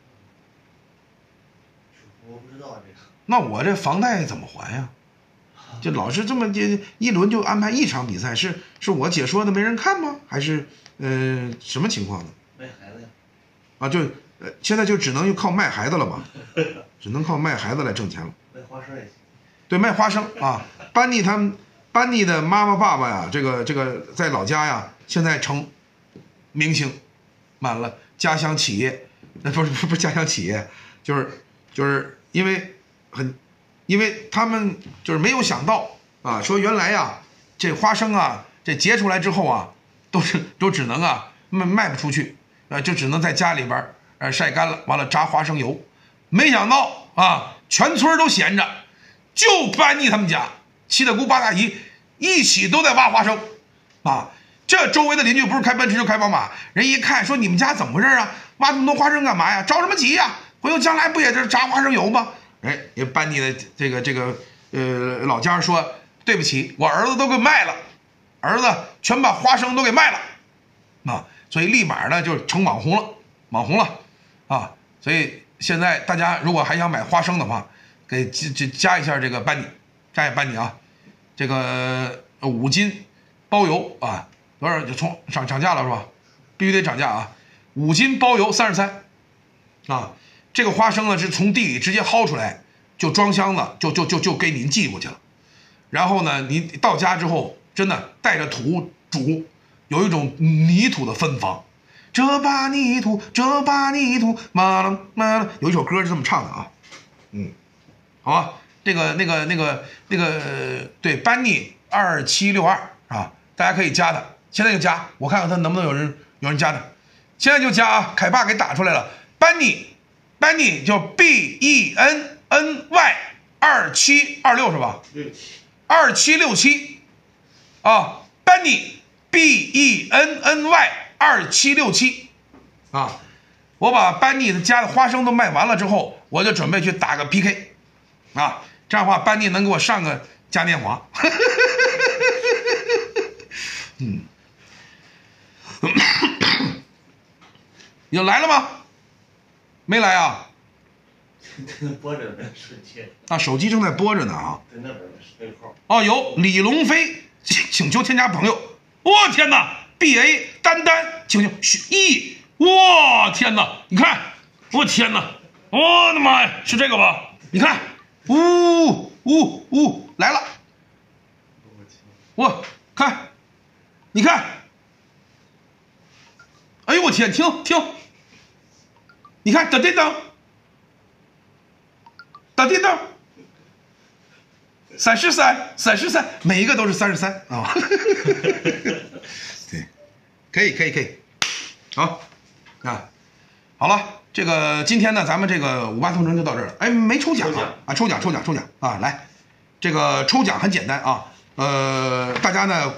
我不知道这个。 那我这房贷怎么还呀？就老是这么一一轮就安排一场比赛，是是我解说的没人看吗？还是呃什么情况呢？ 卖孩子呀。 啊，就呃现在就只能靠卖孩子了吧，只能靠卖孩子来挣钱了。 卖花生也行。 对，卖花生啊。班尼他们班尼的妈妈爸爸呀，这个这个在老家呀，现在成明星，满了家乡企业，那不是不是不是家乡企业，就是就是因为很。因为他们就是没有想到啊，说原来呀，这花生啊，这结出来之后啊，都是都只能啊卖卖不出去，啊，就只能在家里边呃晒干了，完了炸花生油。没想到啊，全村都闲着，就班尼他们家七大姑八大姨一起都在挖花生啊。这周围的邻居不是开奔驰就开宝马，人一看说你们家怎么回事啊？挖这么多花生干嘛呀？着什么急呀？回头将来不也是炸花生油吗？哎，也班尼的这个这个呃老家说，对不起，我儿子都给卖了，儿子全把花生都给卖了，啊，所以立马呢就成网红了，网红了，啊，所以现在大家如果还想买花生的话，给加加一下这个班尼，加一下班尼啊，这个五斤包邮啊，多少就冲涨涨价了是吧？必须得涨价啊，五斤包邮三十三，啊。这个花生呢是从地里直接薅出来，就装箱子，就就就就给您寄过去了。然后呢，您到家之后，真的带着土煮，有一种泥土的芬芳。这把泥土，这把泥土，嘛了嘛了，有一首歌是这么唱的啊。嗯，好吧，这个那个那个那个对，班尼二七六二啊，大家可以加他，现在就加，我看看他能不能有人有人加他，现在就加啊！凯爸给打出来了，班尼。班尼叫 B E N N Y 二七二六是吧？ 六七二七六七啊，班尼 B E N N Y 二七六七啊，我把班尼的家的花生都卖完了之后，我就准备去打个 P K 啊，这样的话班尼能给我上个嘉年华。嗯，已经来了吗？没来啊？ 播着呢，手机啊，手机正在播着呢啊。 在那边呢，是那号。 哦，有李龙飞请求添加朋友。我、哦、天哪 ！B A 丹丹请求许毅。哇天哪！你看，我天哪！我的妈呀，是这个吧？你看，呜呜呜，来了！我看，你看，哎呦我天，听听。你看，哒叮当，哒叮当，三十三，三十三，每一个都是三十三啊。对，可以，可以，可以，好啊，好了，这个今天呢，咱们这个五八同城就到这儿了。哎，没抽奖啊，啊，抽奖，抽奖，抽奖啊！来，这个抽奖很简单啊，呃，大家呢，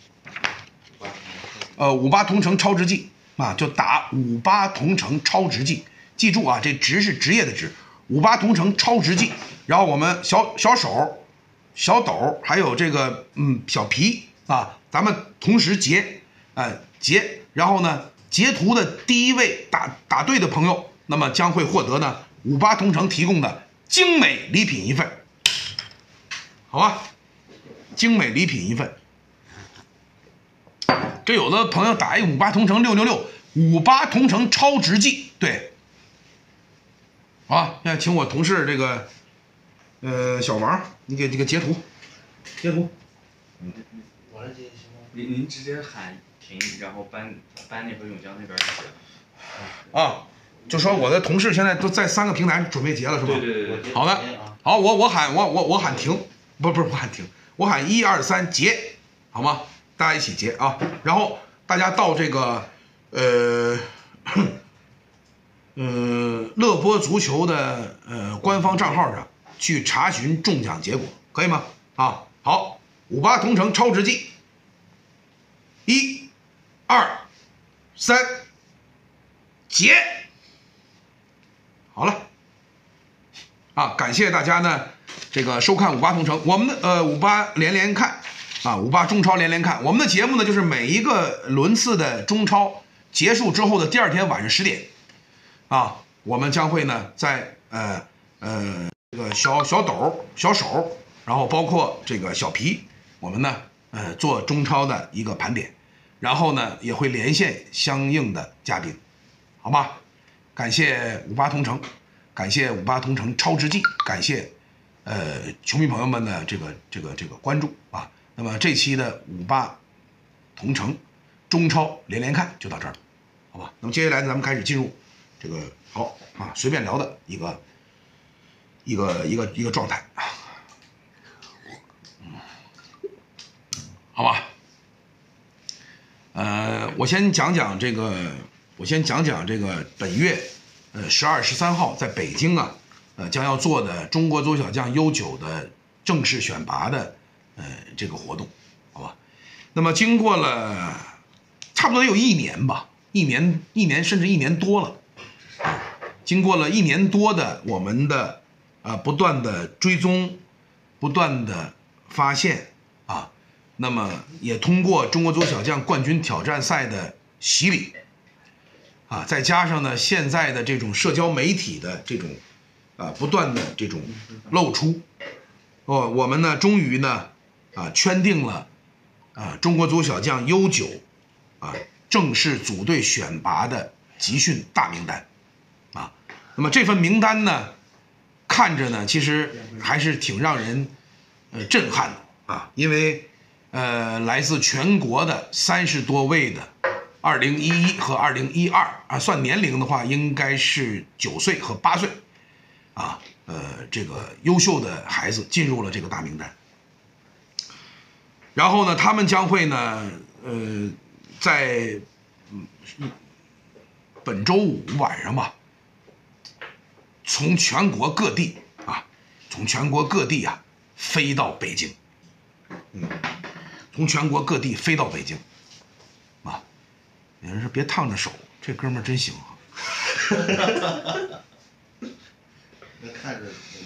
呃，五八同城超值季。啊，就打五八同城超值季，记住啊，这值是职业的值，五八同城超值季。然后我们小小手、小斗还有这个嗯小皮啊，咱们同时截，呃截，然后呢截图的第一位打打对的朋友，那么将会获得呢五八同城提供的精美礼品一份，好吧？精美礼品一份。这有的朋友打一五八同城六六六，五八同城超值季，对，啊，现在请我同事这个，呃，小王，你给这个截图，截图， 我来接行吗？ 您您直接喊停，然后班班那和永江那边就行。 啊，就说我的同事现在都在三个平台准备截了，是吧？ 对对对对。 好的，好，我我喊我我我喊停，不不是我喊停，我喊一二三截，好吗？大家一起截啊，然后大家到这个呃，呃，乐播足球的呃官方账号上去查询中奖结果，可以吗？啊，好，五八同城超值季，一、二、三，结，好了，啊，感谢大家呢，这个收看五八同城，我们的呃五八连连看啊，五八中超连连看，我们的节目呢就是每一个轮次的中超结束之后的第二天晚上十点，啊，我们将会呢在呃呃这个小小斗、小手，然后包括这个小皮，我们呢呃做中超的一个盘点，然后呢也会连线相应的嘉宾，好吧？感谢五八同城，感谢五八同城超值季，感谢呃球迷朋友们的这个这个这个关注啊。那么这期的五八同城中超连连看就到这儿了，好吧？那么接下来呢，咱们开始进入这个好啊随便聊的一个一个一个一个状态啊，好吧？呃，我先讲讲这个，我先讲讲这个本月呃十二、十三号在北京啊，呃将要做的中国足球小将 U 九的正式选拔的呃这个活动，好吧？那么经过了差不多有一年吧，一年一年甚至一年多了，经过了一年多的我们的啊、呃、不断的追踪，不断的发现啊，那么也通过中国足球小将冠军挑战赛的洗礼啊，再加上呢现在的这种社交媒体的这种啊不断的这种露出，哦，我们呢终于呢啊圈定了啊中国足球小将 U 九啊正式组队选拔的集训大名单啊。那么这份名单呢，看着呢其实还是挺让人呃震撼的啊，因为呃来自全国的三十多位的二零一一和二零一二啊，算年龄的话应该是九岁和八岁啊，呃这个优秀的孩子进入了这个大名单。然后呢，他们将会呢呃在嗯本周五晚上吧，从全国各地啊，从全国各地啊飞到北京，嗯，从全国各地飞到北京，啊，有人说别烫着手，这哥们儿真行啊。 那看着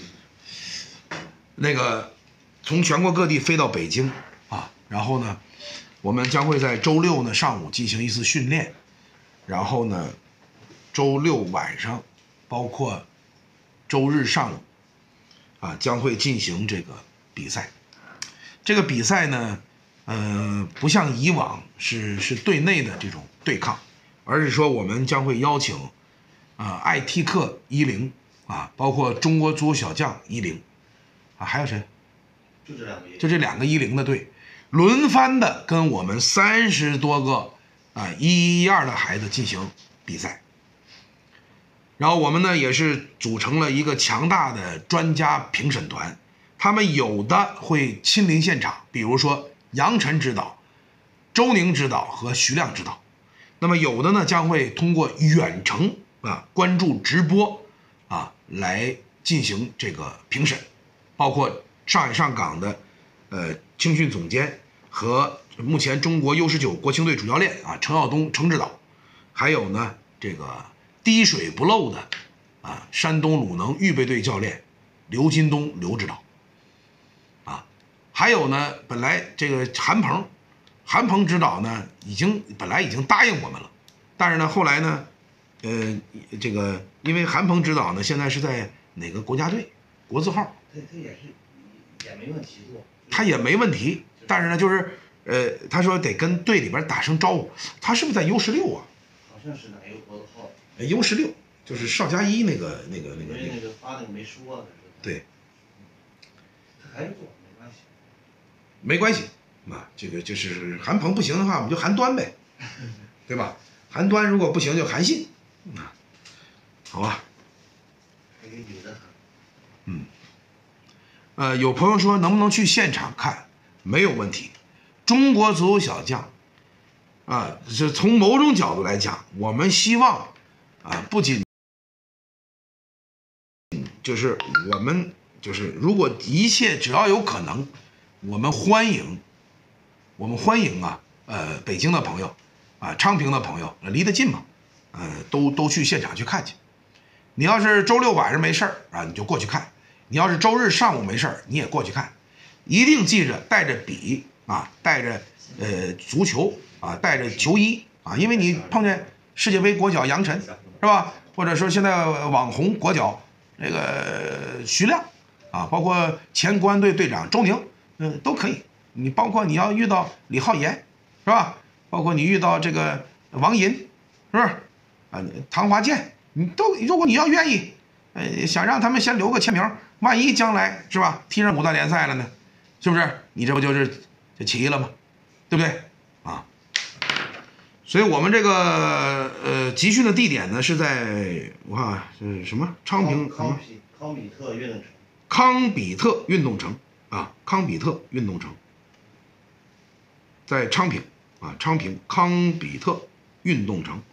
那个从全国各地飞到北京啊，然后呢，我们将会在周六呢上午进行一次训练，然后呢，周六晚上，包括周日上午，啊，将会进行这个比赛。这个比赛呢，呃，不像以往是是队内的这种对抗，而是说我们将会邀请啊爱踢克一零啊，包括中国足球小将一零啊，还有谁？ 就这两个， 就这两个一零的队，轮番的跟我们三十多个啊一一二的孩子进行比赛。然后我们呢也是组成了一个强大的专家评审团，他们有的会亲临现场，比如说杨晨指导、周宁指导和徐亮指导。那么有的呢将会通过远程啊关注直播啊来进行这个评审，包括上海上港的呃青训总监和目前中国 U 十九国青队主教练啊陈耀东陈指导，还有呢这个滴水不漏的啊山东鲁能预备队教练刘金东刘指导啊，还有呢本来这个韩鹏韩鹏指导呢已经本来已经答应我们了，但是呢后来呢呃这个因为韩鹏指导呢现在是在哪个国家队国字号， 他他也是也没问题做， 他也没问题，但是呢就是呃他说得跟队里边打声招呼，他是不是在 U 十六啊？ 好像是哪一个国字号？ U 十六就是邵佳一那个那个那个因为那个发那个没说的， 对， 他还是做没关系， 没关系啊，这个就是韩鹏不行的话，我们就韩端呗，对吧？韩端如果不行就韩信啊，好吧？ 还有有的很。 嗯，呃，有朋友说能不能去现场看？没有问题。中国足球小将啊，是从某种角度来讲，我们希望啊，不仅就是我们就是如果一切只要有可能，我们欢迎，我们欢迎啊，呃，北京的朋友啊，昌平的朋友，离得近嘛，呃，都都去现场去看去。你要是周六晚上没事儿啊，你就过去看；你要是周日上午没事儿，你也过去看。一定记着带着笔啊，带着呃足球啊，带着球衣啊，因为你碰见世界杯国脚杨晨是吧？或者说现在网红国脚那个徐亮啊，包括前国安队队长周宁，嗯、呃，都可以。你包括你要遇到李浩岩是吧？包括你遇到这个王银是不是？啊，唐华健，你都如果你要愿意，呃，想让他们先留个签名，万一将来是吧踢上五大联赛了呢？是不是？你这不就是就齐了吗？对不对？啊，所以我们这个呃集训的地点呢是在我看是什么昌平康比康比特运动城， 康比特运动城啊，康比特运动城在昌平啊，昌平康比特运动城。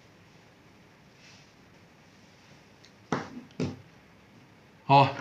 好，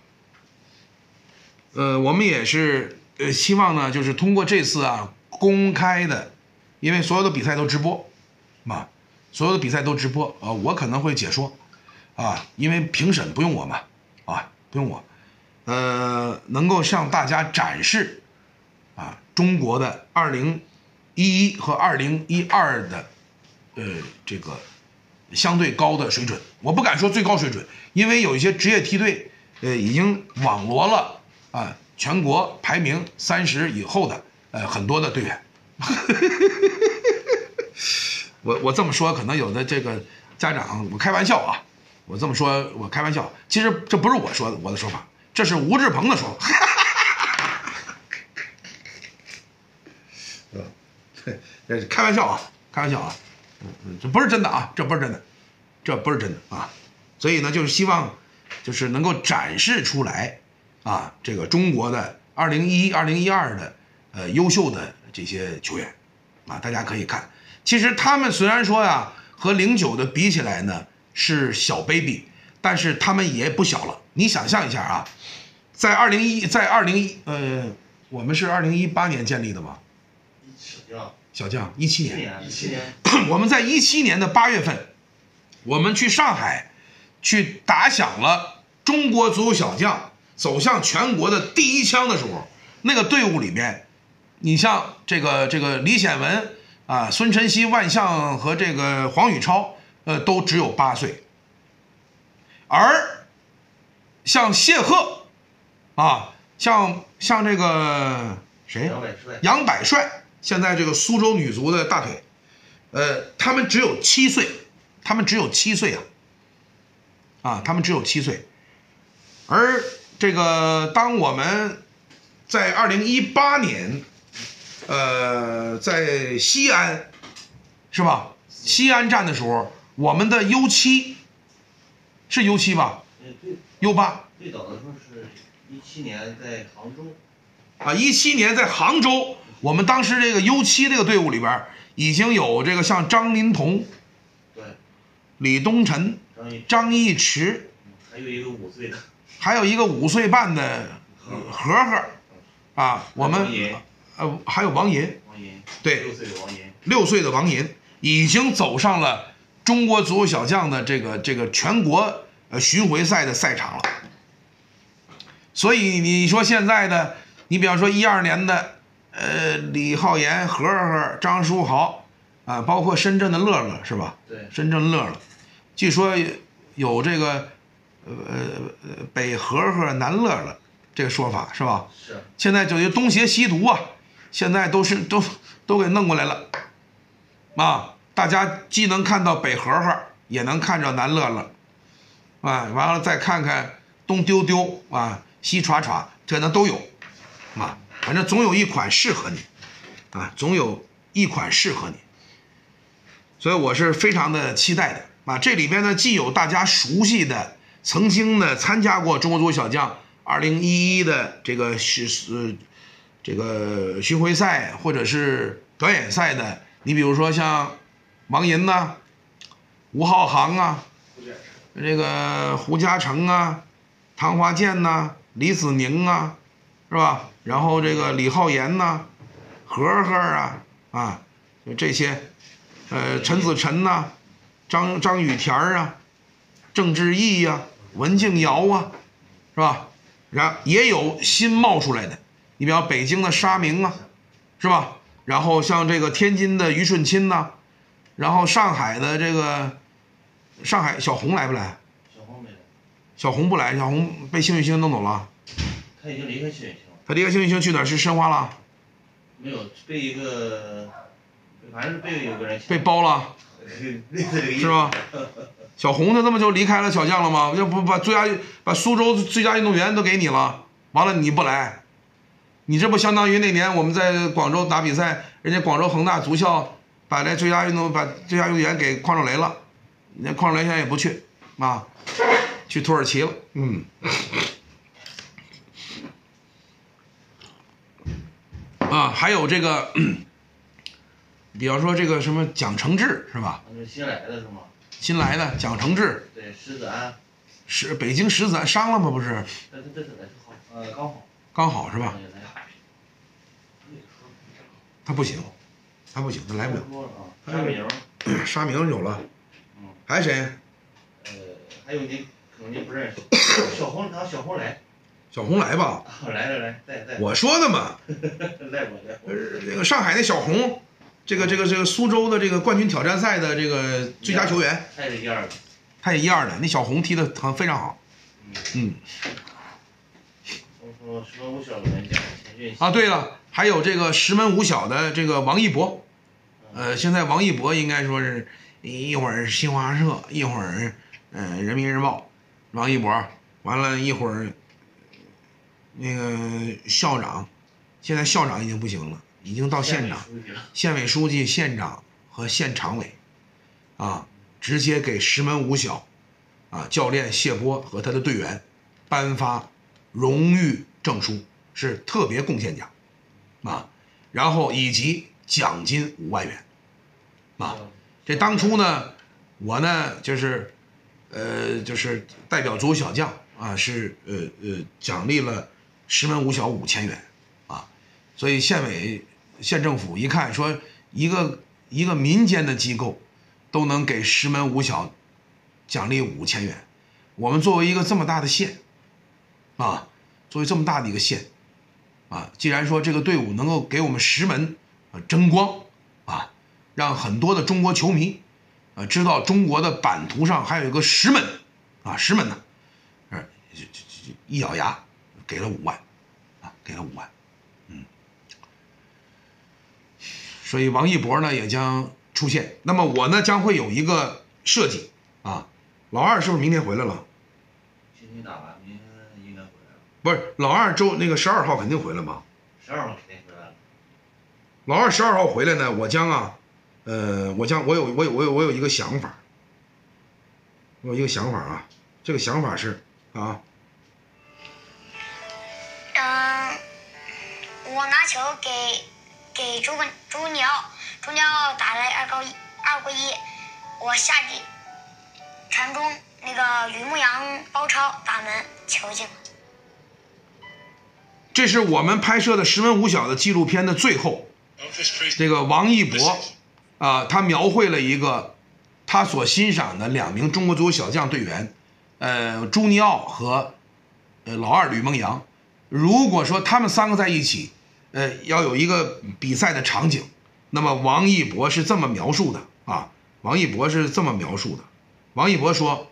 呃，我们也是。呃，希望呢，就是通过这次啊公开的，因为所有的比赛都直播，嘛，所有的比赛都直播啊、呃，我可能会解说，啊，因为评审不用我嘛，啊，不用我，呃，能够向大家展示啊中国的二零一一和二零一二的呃这个相对高的水准，我不敢说最高水准，因为有一些职业梯队呃已经网罗了啊。全国排名三十以后的呃很多的队员，我我这么说可能有的这个家长我开玩笑啊，我这么说我开玩笑，其实这不是我说的我的说法，这是吴志鹏的说法，这是开玩笑啊，开玩笑啊，嗯，这不是真的啊，这不是真的，这不是真的啊，所以呢就是希望就是能够展示出来。啊，这个中国的二零一一、二零一二的呃优秀的这些球员，啊，大家可以看。其实他们虽然说呀和零九的比起来呢是小 baby， 但是他们也不小了。你想象一下啊，在二零一，在二零一呃，我们是二零一八年建立的吗？ 小将， 小将一七年， 一七年， 我们在一七年的八月份，我们去上海去打响了中国足球小将走向全国的第一枪的时候，那个队伍里面，你像这个这个李显文啊、孙晨曦、万象和这个黄宇超，呃，都只有八岁，而像谢赫啊，像像这个谁， 杨百帅， 杨百帅，现在这个苏州女足的大腿，呃，他们只有七岁，他们只有七岁啊，啊，他们只有七岁，而这个当我们在二零一八年，呃，在西安，是吧？西安站的时候，我们的 U 七是 U 七吧？ 呃，最 ？U 八最早的时候是一七年在杭州， 啊，一七年在杭州，我们当时这个 U 七这个队伍里边已经有这个像张琳芃、 对， 李东晨、 张一， 张一驰， 还有一个五岁的， 还有一个五岁半的和和啊，我们王银， 呃还有王银， 王银， 对六岁的王银， 六岁的王银已经走上了中国足球小将的这个这个全国呃巡回赛的赛场了。所以你说现在的，你比方说一二年的呃李浩岩、何何、张书豪啊，包括深圳的乐乐是吧？ 对， 深圳乐乐，据说有这个呃呃北和和南乐乐这个说法是吧？ 是。 现在就有东邪西毒啊，现在都是都都给弄过来了，啊，大家既能看到北和和，也能看着南乐乐，啊，完了再看看东丢丢啊，西歘歘，这呢都有，啊，反正总有一款适合你，啊，总有一款适合你，所以我是非常的期待的啊。这里边呢，既有大家熟悉的，曾经呢参加过中国足球小将二零一一的这个是呃这个巡回赛或者是表演赛的你比如说像王银呐、吴浩航啊，这个胡嘉诚啊、唐华健呐、李子宁啊，是吧？然后这个李浩言呐、何何啊啊，就这些，呃，陈子晨呐、张张雨田啊、郑志毅呀、文静瑶啊，是吧？然也有新冒出来的，你比方北京的沙明啊，是吧？然后像这个天津的于顺钦呐、然后上海的这个上海小红来不来？ 小红没来， 小红不来，小红被幸运星弄走了。 他已经离开幸运星了。 他离开幸运星去哪儿？去申花了？ 没有，被一个，反正是被有个人被包了， 类似这个意思是吧？小红他这么就离开了小将了吗？要不把最佳把苏州最佳运动员都给你了，完了你不来，你这不相当于那年我们在广州打比赛，人家广州恒大足校把这最佳运动把最佳运动员给邝正雷了，人家邝正雷现在也不去啊，去土耳其了。嗯。啊，还有这个，比方说这个什么蒋承志是吧？ 那是新来的是吗？ 新来的蒋承志， 对，石子安， 是北京石子安伤了吗？不是， 这这这这来好，呃，刚好， 刚好是吧？ 也来他不行，他不行，他来不了。 啊，沙明， 沙明有了， 嗯， 还谁？ 呃，还有你可能你不认识，小红，让小红来， 小红来吧。 啊来来来，再再， 我说的嘛， 来我来我， 呃，那个上海那小红，这个这个这个苏州的这个冠军挑战赛的这个最佳球员， 他也是一二的， 他也一二的，那小红踢的很非常好。嗯。 我说石门五小的门将钱俊熙啊，对了，还有这个石门五小的这个王一博，呃，现在王一博应该说是一会儿新华社，一会儿呃人民日报，王一博，完了一会儿那个校长，现在校长已经不行了，已经到县长、县委书记、县长和县常委，啊，直接给石门五小啊教练谢波和他的队员颁发荣誉证书，是特别贡献奖，啊，然后以及奖金五万元，啊，这当初呢，我呢就是，呃，就是代表足球小将啊，是呃呃奖励了石门五小五千元，啊，所以县委县政府一看说一个一个民间的机构都能给石门五小奖励五千元，我们作为一个这么大的县，啊，作为这么大的一个县，啊，既然说这个队伍能够给我们石门啊争光啊，让很多的中国球迷啊知道中国的版图上还有一个石门啊，石门呢，呃，一咬牙给了五万，啊，给了五万，嗯，所以王一博呢也将出现。那么我呢将会有一个设计啊，老二是不是明天回来了？ 今天打完，明天应该回来了。 不是，老二周那个十二号肯定回来吧？ 十二号肯定回来了。 老二十二号回来呢，我将啊，呃，我将我有我有我有我有一个想法，我有一个想法啊，这个想法是啊， 嗯，我拿球给给朱本朱尼奥，朱尼奥打来二高一二过一，我下底传中，那个吕牧阳包抄打门，球进了。 这是我们拍摄的石门五小的纪录片的最后，这个王一博啊、他描绘了一个他所欣赏的两名中国足球小将队员，呃，朱尼奥和呃老二吕梦阳。如果说他们三个在一起，呃，要有一个比赛的场景，那么王一博是这么描述的啊，王一博是这么描述的，王一博说。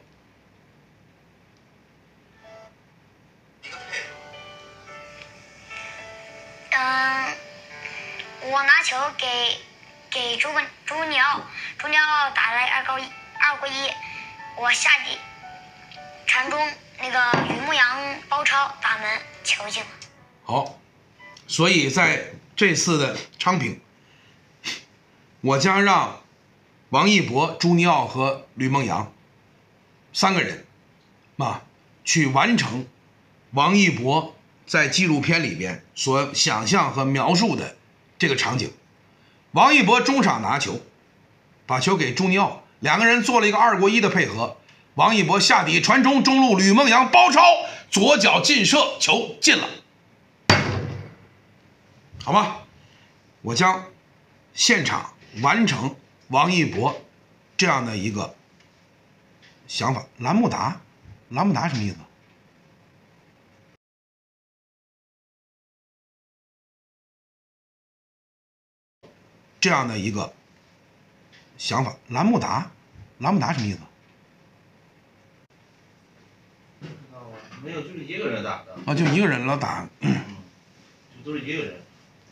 嗯，我拿球给给朱本朱尼奥，朱尼奥打来二高一二过一，我下底传中，那个吕牧阳包抄打门，球进了。 好，所以在这次的昌平，我将让王一博、朱尼奥和吕梦阳三个人啊去完成王一博在纪录片里边所想象和描述的这个场景。 王一博中场拿球，把球给朱尼奥，两个人做了一个二过一的配合。王一博下底传中，中路吕梦阳包抄，左脚劲射，球进了。好吗？我将现场完成王一博这样的一个想法。兰木达，兰木达什么意思？这样的一个想法。兰木达，兰木达什么意思？ 没有，就是一个人打的。 啊，就一个人老打。 嗯，就都是一个人。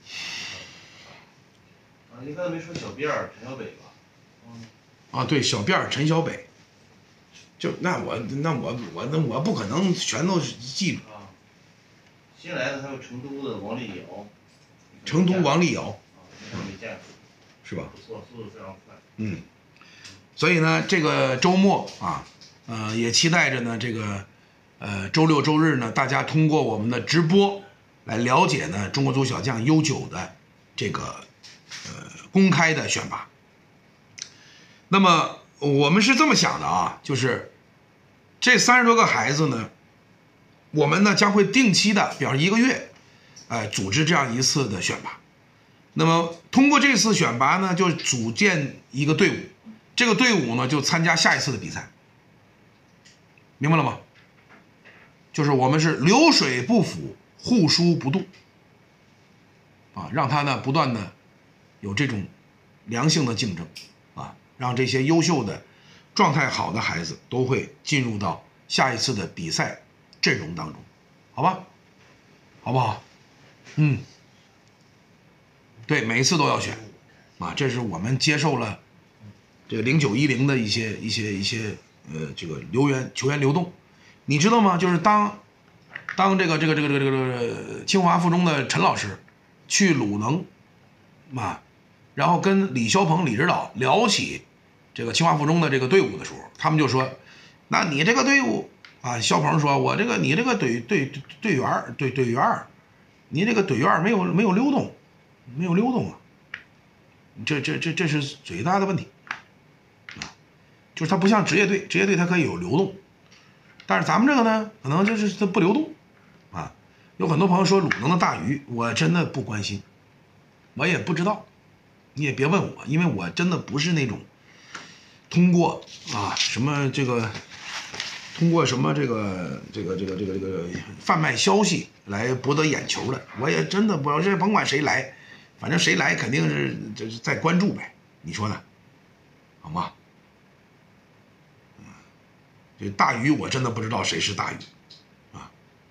啊，你刚才没说小辫儿陈小北吧？嗯。 啊，对，小辫儿陈小北。就那我那我我那我不可能全都记住。 啊。新来的还有成都的王立尧。 成都王立尧。 啊，那没见过。 是吧？ 不错，速度非常快。 嗯。所以呢，这个周末啊，呃，也期待着呢，这个。呃，周六周日呢，大家通过我们的直播来了解呢中国足小将 U 九 的这个呃公开的选拔。那么我们是这么想的啊，就是这三十多个孩子呢，我们呢将会定期的，比方一个月，呃，组织这样一次的选拔。那么通过这次选拔呢，就组建一个队伍，这个队伍呢就参加下一次的比赛，明白了吗？就是我们是流水不腐，互输不渡，啊，让他呢不断的有这种良性的竞争，啊，让这些优秀的、状态好的孩子都会进入到下一次的比赛阵容当中，好吧？好不好？嗯，对，每一次都要选，啊，这是我们接受了这个零九一零的一些一些一些呃这个流员球员流动。你知道吗？就是当，当这个这个这个这个这个这个清华附中的陈老师去鲁能，啊，然后跟李霄鹏李指导聊起这个清华附中的这个队伍的时候，他们就说，那你这个队伍啊，肖鹏说，我这个你这个队队队员队队员，你这个队员没有没有流动，没有流动啊，这这这这是最大的问题，啊，就是它不像职业队，职业队它可以有流动。但是咱们这个呢，可能就是它不流动，啊，有很多朋友说鲁能的大鱼，我真的不关心，我也不知道，你也别问我，因为我真的不是那种通过啊什么这个，通过什么这个这个这个这个这个贩卖消息来博得眼球的，我也真的不知道，这甭管谁来，反正谁来肯定是就是在关注呗，你说呢？好吗？这大鱼我真的不知道谁是大鱼，啊，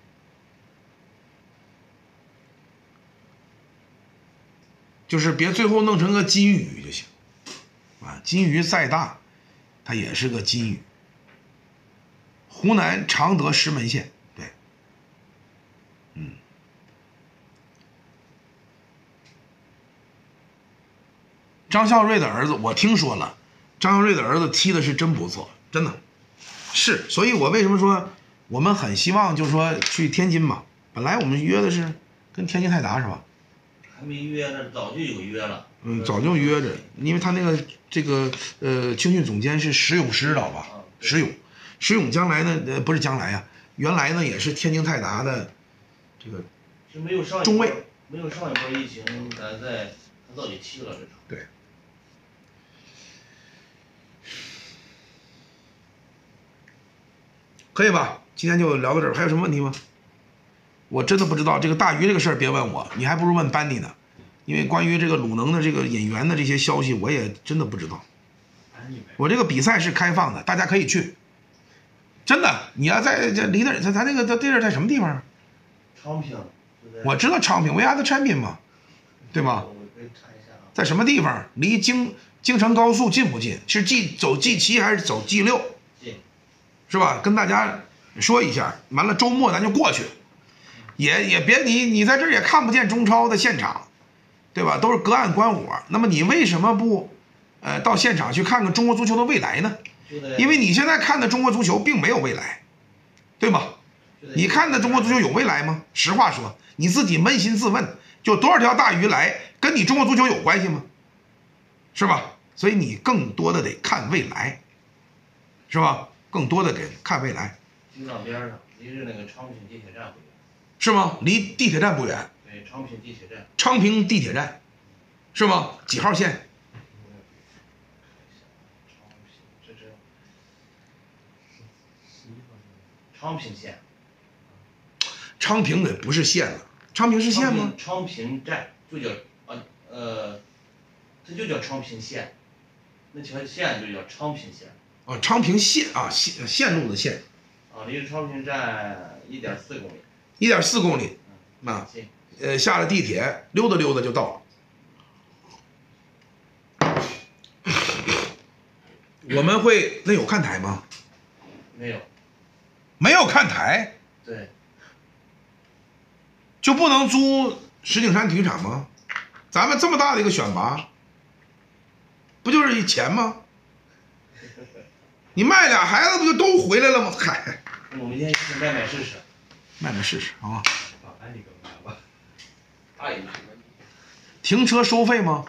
就是别最后弄成个金鱼就行，啊，金鱼再大，它也是个金鱼。湖南常德石门县，对，嗯，张孝瑞的儿子我听说了，张孝瑞的儿子踢的是真不错，真的。是，所以我为什么说我们很希望就是说去天津嘛？本来我们约的是跟天津泰达是吧？ 还没约呢，早就有约了。 嗯，早就约着，因为他那个这个呃青训总监是石勇石指导吧？石勇，石勇将来呢呃不是将来呀、啊，原来呢也是天津泰达的这个是没有上中卫， 没有上一波疫情，咱在咱早就踢了这场。 对。可以吧？今天就聊到这儿，还有什么问题吗？我真的不知道这个大鱼这个事儿，别问我，你还不如问班尼呢，因为关于这个鲁能的这个引援的这些消息，我也真的不知道。我这个比赛是开放的，大家可以去。真的，你要在这离那咱咱那个地儿在什么地方？ 昌平。 我知道昌平，维亚的产品嘛，对吗？在什么地方？离京京承高速近不近？是 G 走 G 七还是走 G 六？是吧？跟大家说一下，完了周末咱就过去，也也别你你在这儿也看不见中超的现场，对吧？都是隔岸观火。那么你为什么不，呃，到现场去看看中国足球的未来呢？因为你现在看的中国足球并没有未来，对吗？你看的中国足球有未来吗？实话说，你自己扪心自问，就多少条大鱼来，跟你中国足球有关系吗？ 是吧？所以你更多的得看未来，是吧？更多的得看未来。 京藏边上，离着那个昌平地铁站不远。是吗？离地铁站不远。 对，昌平地铁站。 昌平地铁站，是吗？几号线？ 这这。昌平县。 昌平的不是县了，昌平是县吗？ 昌平站就叫啊呃，它就叫昌平县，那条线就叫昌平县。 哦，昌平县啊，线线路的线。 啊，离昌平站一点四公里。 一点四公里。 嗯。 啊，呃，下了地铁溜达溜达就到了。我们会那有看台吗？ 没有。 没有看台？ 对。 就不能租石景山体育场吗？咱们这么大的一个选拔，不就是钱吗？你卖俩孩子不就都回来了吗？嗨， 我们先去卖卖试试， 卖卖试试，好吧？ 把班里给卖了， 大也没问题。 停车收费吗？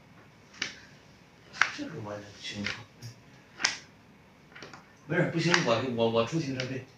这个我清楚。没事，不行，我我我出停车费。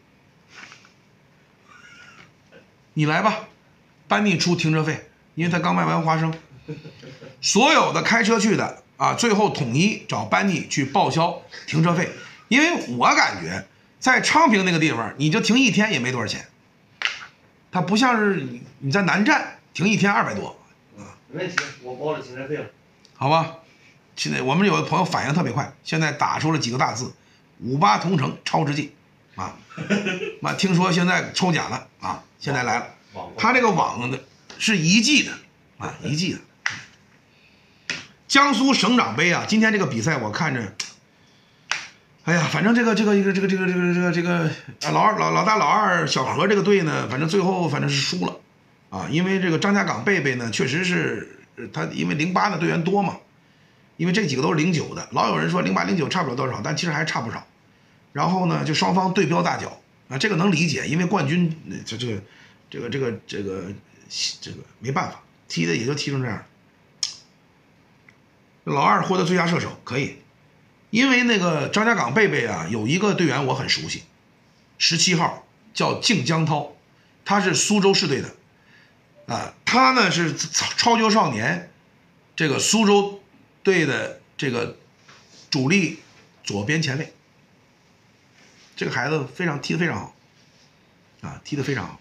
你来吧，班尼出停车费，因为他刚卖完花生。所有的开车去的啊，最后统一找班尼去报销停车费，因为我感觉在昌平那个地方，你就停一天也没多少钱，它不像是你你在南站停一天二百多。 没问题，我报了停车费了。 好吧，现在我们有的朋友反应特别快，现在打出了几个大字：五八同城超值季啊！妈，听说现在抽奖了啊！现在来了，他这个网的是一季的啊，一季的。江苏省长杯啊，今天这个比赛我看着，哎呀，反正这个这个这个这个这个这个这个这个老二老老大老二小何这个队呢，反正最后反正是输了啊，因为这个张家港贝贝呢，确实是他因为零八的队员多嘛，因为这几个都是零九的，老有人说零八零九差不了多少，但其实还差不少。然后呢，就双方对标大脚啊，这个能理解，因为冠军这这个这个这个这个这个没办法，踢的也就踢成这样。老二获得最佳射手可以，因为那个张家港贝贝啊，有一个队员我很熟悉，十七号叫靖江涛，他是苏州市队的，啊，他呢是超级少年这个苏州队的这个主力左边前卫，这个孩子非常踢得非常好，啊，踢得非常好。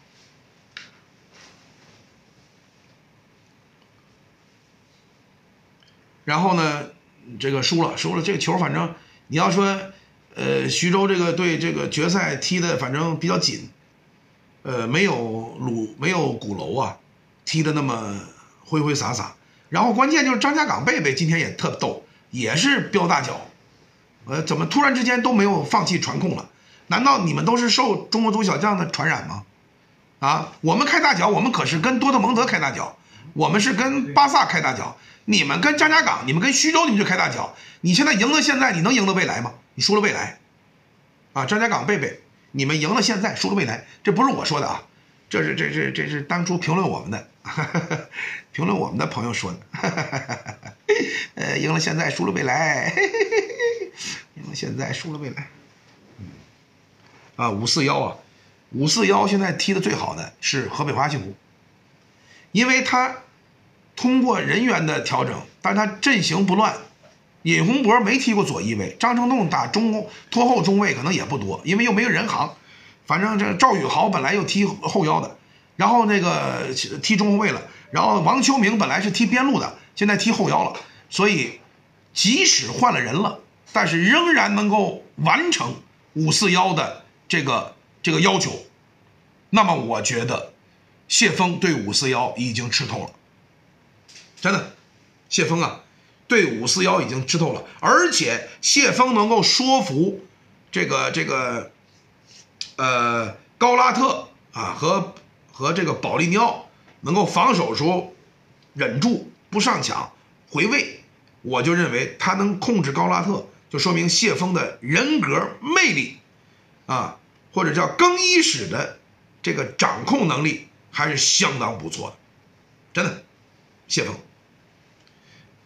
然后呢，这个输了，输了。这个球反正你要说，呃，徐州这个队这个决赛踢的反正比较紧，呃，没有鲁没有鼓楼啊，踢的那么挥挥洒洒。然后关键就是张家港贝贝今天也特逗，也是飙大脚，呃，怎么突然之间都没有放弃传控了？难道你们都是受中国足小将的传染吗？啊，我们开大脚，我们可是跟多特蒙德开大脚，我们是跟巴萨开大脚。你们跟张家港，你们跟徐州，你们就开大脚。你现在赢了现在，你能赢得未来吗？你输了未来，啊，张家港贝贝，你们赢了现在，输了未来，这不是我说的啊，这是这是这是当初评论我们的，呵呵评论我们的朋友说的，呵呵呃，赢了现在，输了未来，嘿嘿嘿赢了现在，输了未来，啊，五四幺啊，五四幺现在踢的最好的是河北华西湖，因为他。通过人员的调整，但是他阵型不乱。尹洪博没踢过左翼卫，张成栋打中拖后中卫可能也不多，因为又没有人行。反正这赵宇豪本来又踢后腰的，然后那个踢中后卫了，然后王秋明本来是踢边路的，现在踢后腰了。所以即使换了人了，但是仍然能够完成五四幺的这个这个要求。那么我觉得谢峰对五四幺已经吃透了。真的，谢峰啊，对五四幺已经吃透了，而且谢峰能够说服这个这个呃高拉特啊和和这个保利尼奥能够防守时候忍住不上抢回位，我就认为他能控制高拉特，就说明谢峰的人格魅力啊，或者叫更衣室的这个掌控能力还是相当不错的，真的，谢峰。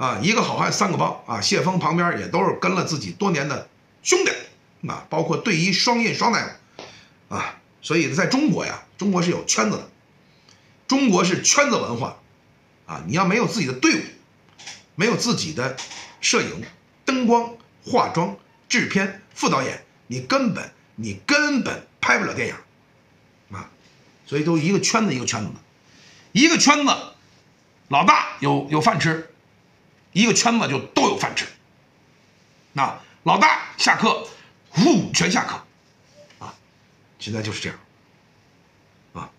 啊，一个好汉三个帮啊，谢峰旁边也都是跟了自己多年的兄弟啊，包括队医双印双大夫啊，所以在中国呀，中国是有圈子的，中国是圈子文化啊，你要没有自己的队伍，没有自己的摄影、灯光、化妆、制片、副导演，你根本你根本拍不了电影啊，所以都一个圈子一个圈子的，一个圈子老大有有饭吃。一个圈子就都有饭吃，那老大下课，呼全下课，啊，现在就是这样，啊，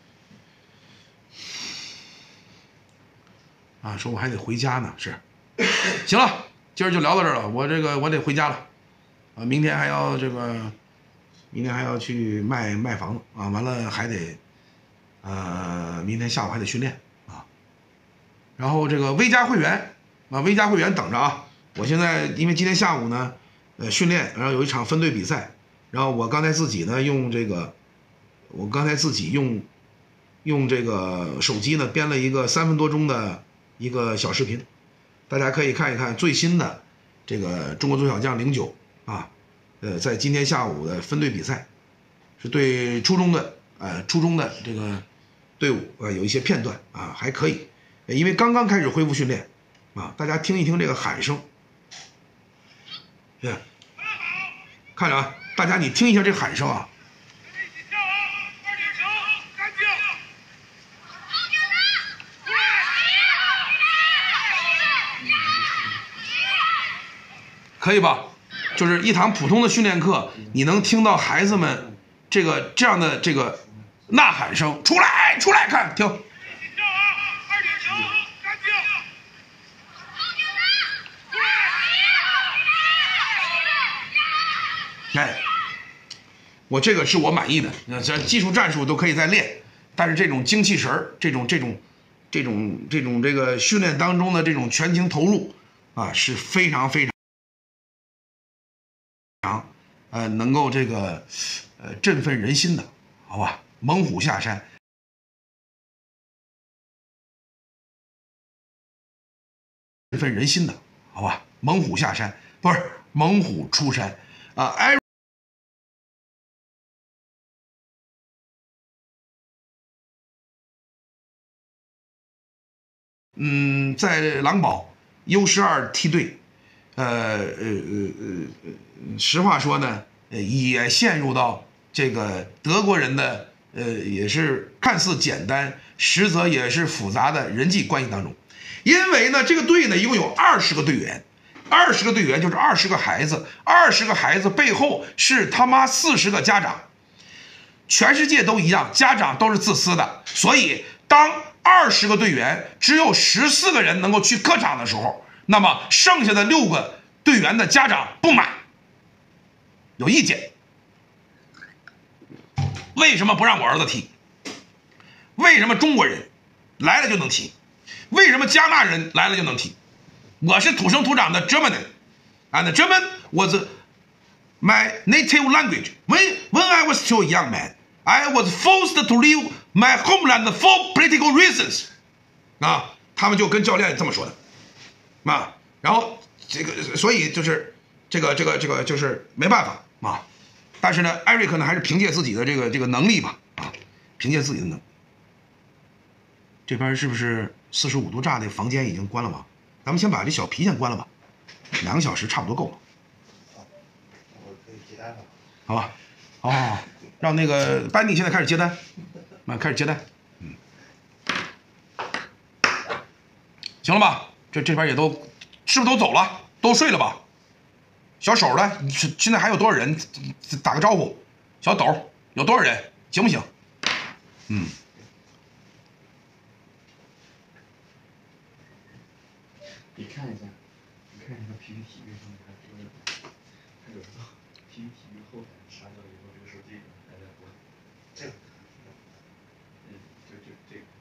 啊，说我还得回家呢，是，行了，今儿就聊到这儿了，我这个我得回家了，啊，明天还要这个，明天还要去卖卖房子啊，完了还得，呃，明天下午还得训练啊，然后这个微加会员。啊，微加会员等着啊！我现在因为今天下午呢，呃，训练，然后有一场分队比赛，然后我刚才自己呢用这个，我刚才自己用，用这个手机呢编了一个三分多钟的一个小视频，大家可以看一看最新的这个中国足小将零九啊，呃，在今天下午的分队比赛，是对初中的呃初中的这个队伍啊、呃、有一些片段啊还可以，因为刚刚开始恢复训练。啊，大家听一听这个喊声，对，看着啊，大家你听一下这喊声啊。可以吧？就是一堂普通的训练课，你能听到孩子们这个这样的这个呐喊声，出来，出来，看，听。哎，我这个是我满意的，这技术战术都可以再练，但是这种精气神儿，这种这种这种这种这个训练当中的这种全情投入啊，是非常非常呃能够这个呃振奋人心的，好吧？猛虎下山，振奋人心的，好吧？猛虎下山不是猛虎出山啊！艾。嗯，在狼堡 U 十二梯队，呃呃呃呃，实话说呢，也陷入到这个德国人的呃也是看似简单，实则也是复杂的人际关系当中。因为呢，这个队呢一共有二十个队员，二十个队员就是二十个孩子，二十个孩子背后是他妈四十个家长，全世界都一样，家长都是自私的，所以当二十个队员只有十四个人能够去客场的时候，那么剩下的六个队员的家长不满，有意见。为什么不让我儿子踢？为什么中国人来了就能踢？为什么加纳人来了就能踢？我是土生土长的 German and German was my native language. When when I was still a young man, I was forced to leave my homeland for political reasons. 啊，他们就跟教练这么说的，啊，然后这个，所以就是这个这个这个就是没办法啊。但是呢，艾瑞克呢还是凭借自己的这个这个能力吧，啊，凭借自己的能力。这边是不是四十五度炸的房间已经关了吧？咱们先把这小皮先关了吧，两个小时差不多够了。 我可以接单了。 好吧，哦，让那个班尼现在开始接单，啊，开始接单，嗯，行了吧？这这边也都是不是都走了？都睡了吧？小手呢？现在还有多少人？打个招呼。小斗有多少人？行不行？嗯。 你看一下，你看一下 P P 体育上面还说的，他有时候 P P 体育后台删掉以后，这个手机还在播。这个，嗯，就就这个。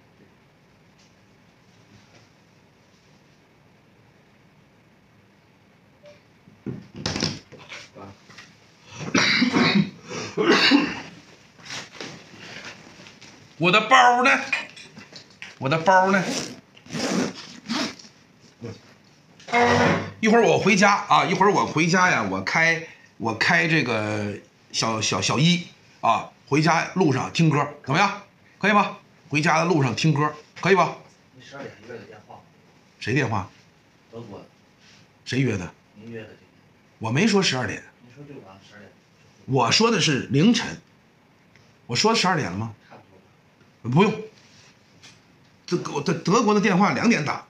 我的包呢？我的包呢？ 一会儿我回家啊，一会儿我回家呀，我开我开这个小小小一啊，回家路上听歌怎么样？可以吧？回家的路上听歌可以吧？ 你十二点约的电话？ 谁电话？ 德国的。 谁约的？ 您约的这个。 我没说十二点。 你说就晚上十二点。 我说的是凌晨。我说十二点了吗？ 差不多。 不用。这德德德国的电话两点打。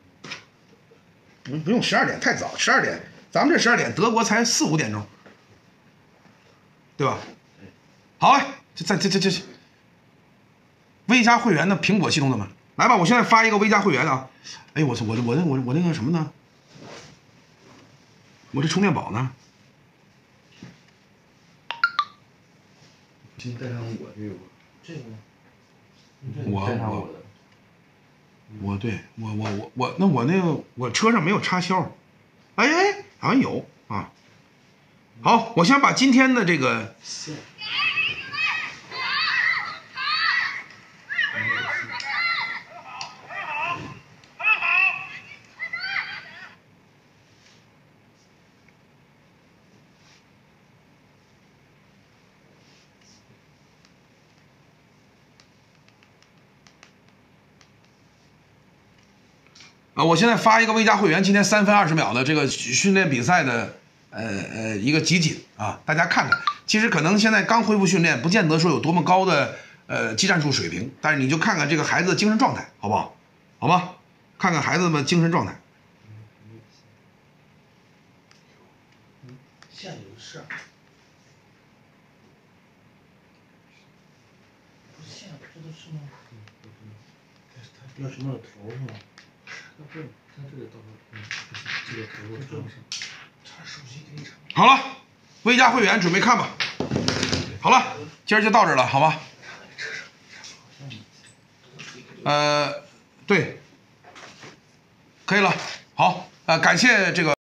不不用十二点太早，十二点咱们这十二点，德国才四五点钟，对吧？好嘞，这这这这这，微加会员的苹果系统的们，来吧，我现在发一个微加会员啊！哎，我操，我我我我那个什么呢？我这充电宝呢？ 请带上我这个， 这个呢？ 我带上我的。 我对我我我我那我那个我车上没有插销，哎哎好像有啊。好，我先把今天的这个啊，我现在发一个微加会员，今天三分二十秒的这个训练比赛的，呃呃一个集锦啊，大家看看。其实可能现在刚恢复训练，不见得说有多么高的呃技战术水平，但是你就看看这个孩子的精神状态，好不好？好吗？看看孩子们精神状态。 现有的是。不是现这都是吗？要什么头是吗？ 那不，他这个到时候，嗯，这个头插不上。 插手机给你插。 好了，微加会员准备看吧。好了，今儿就到这儿了，好吧？呃，对，可以了。好，呃，感谢这个。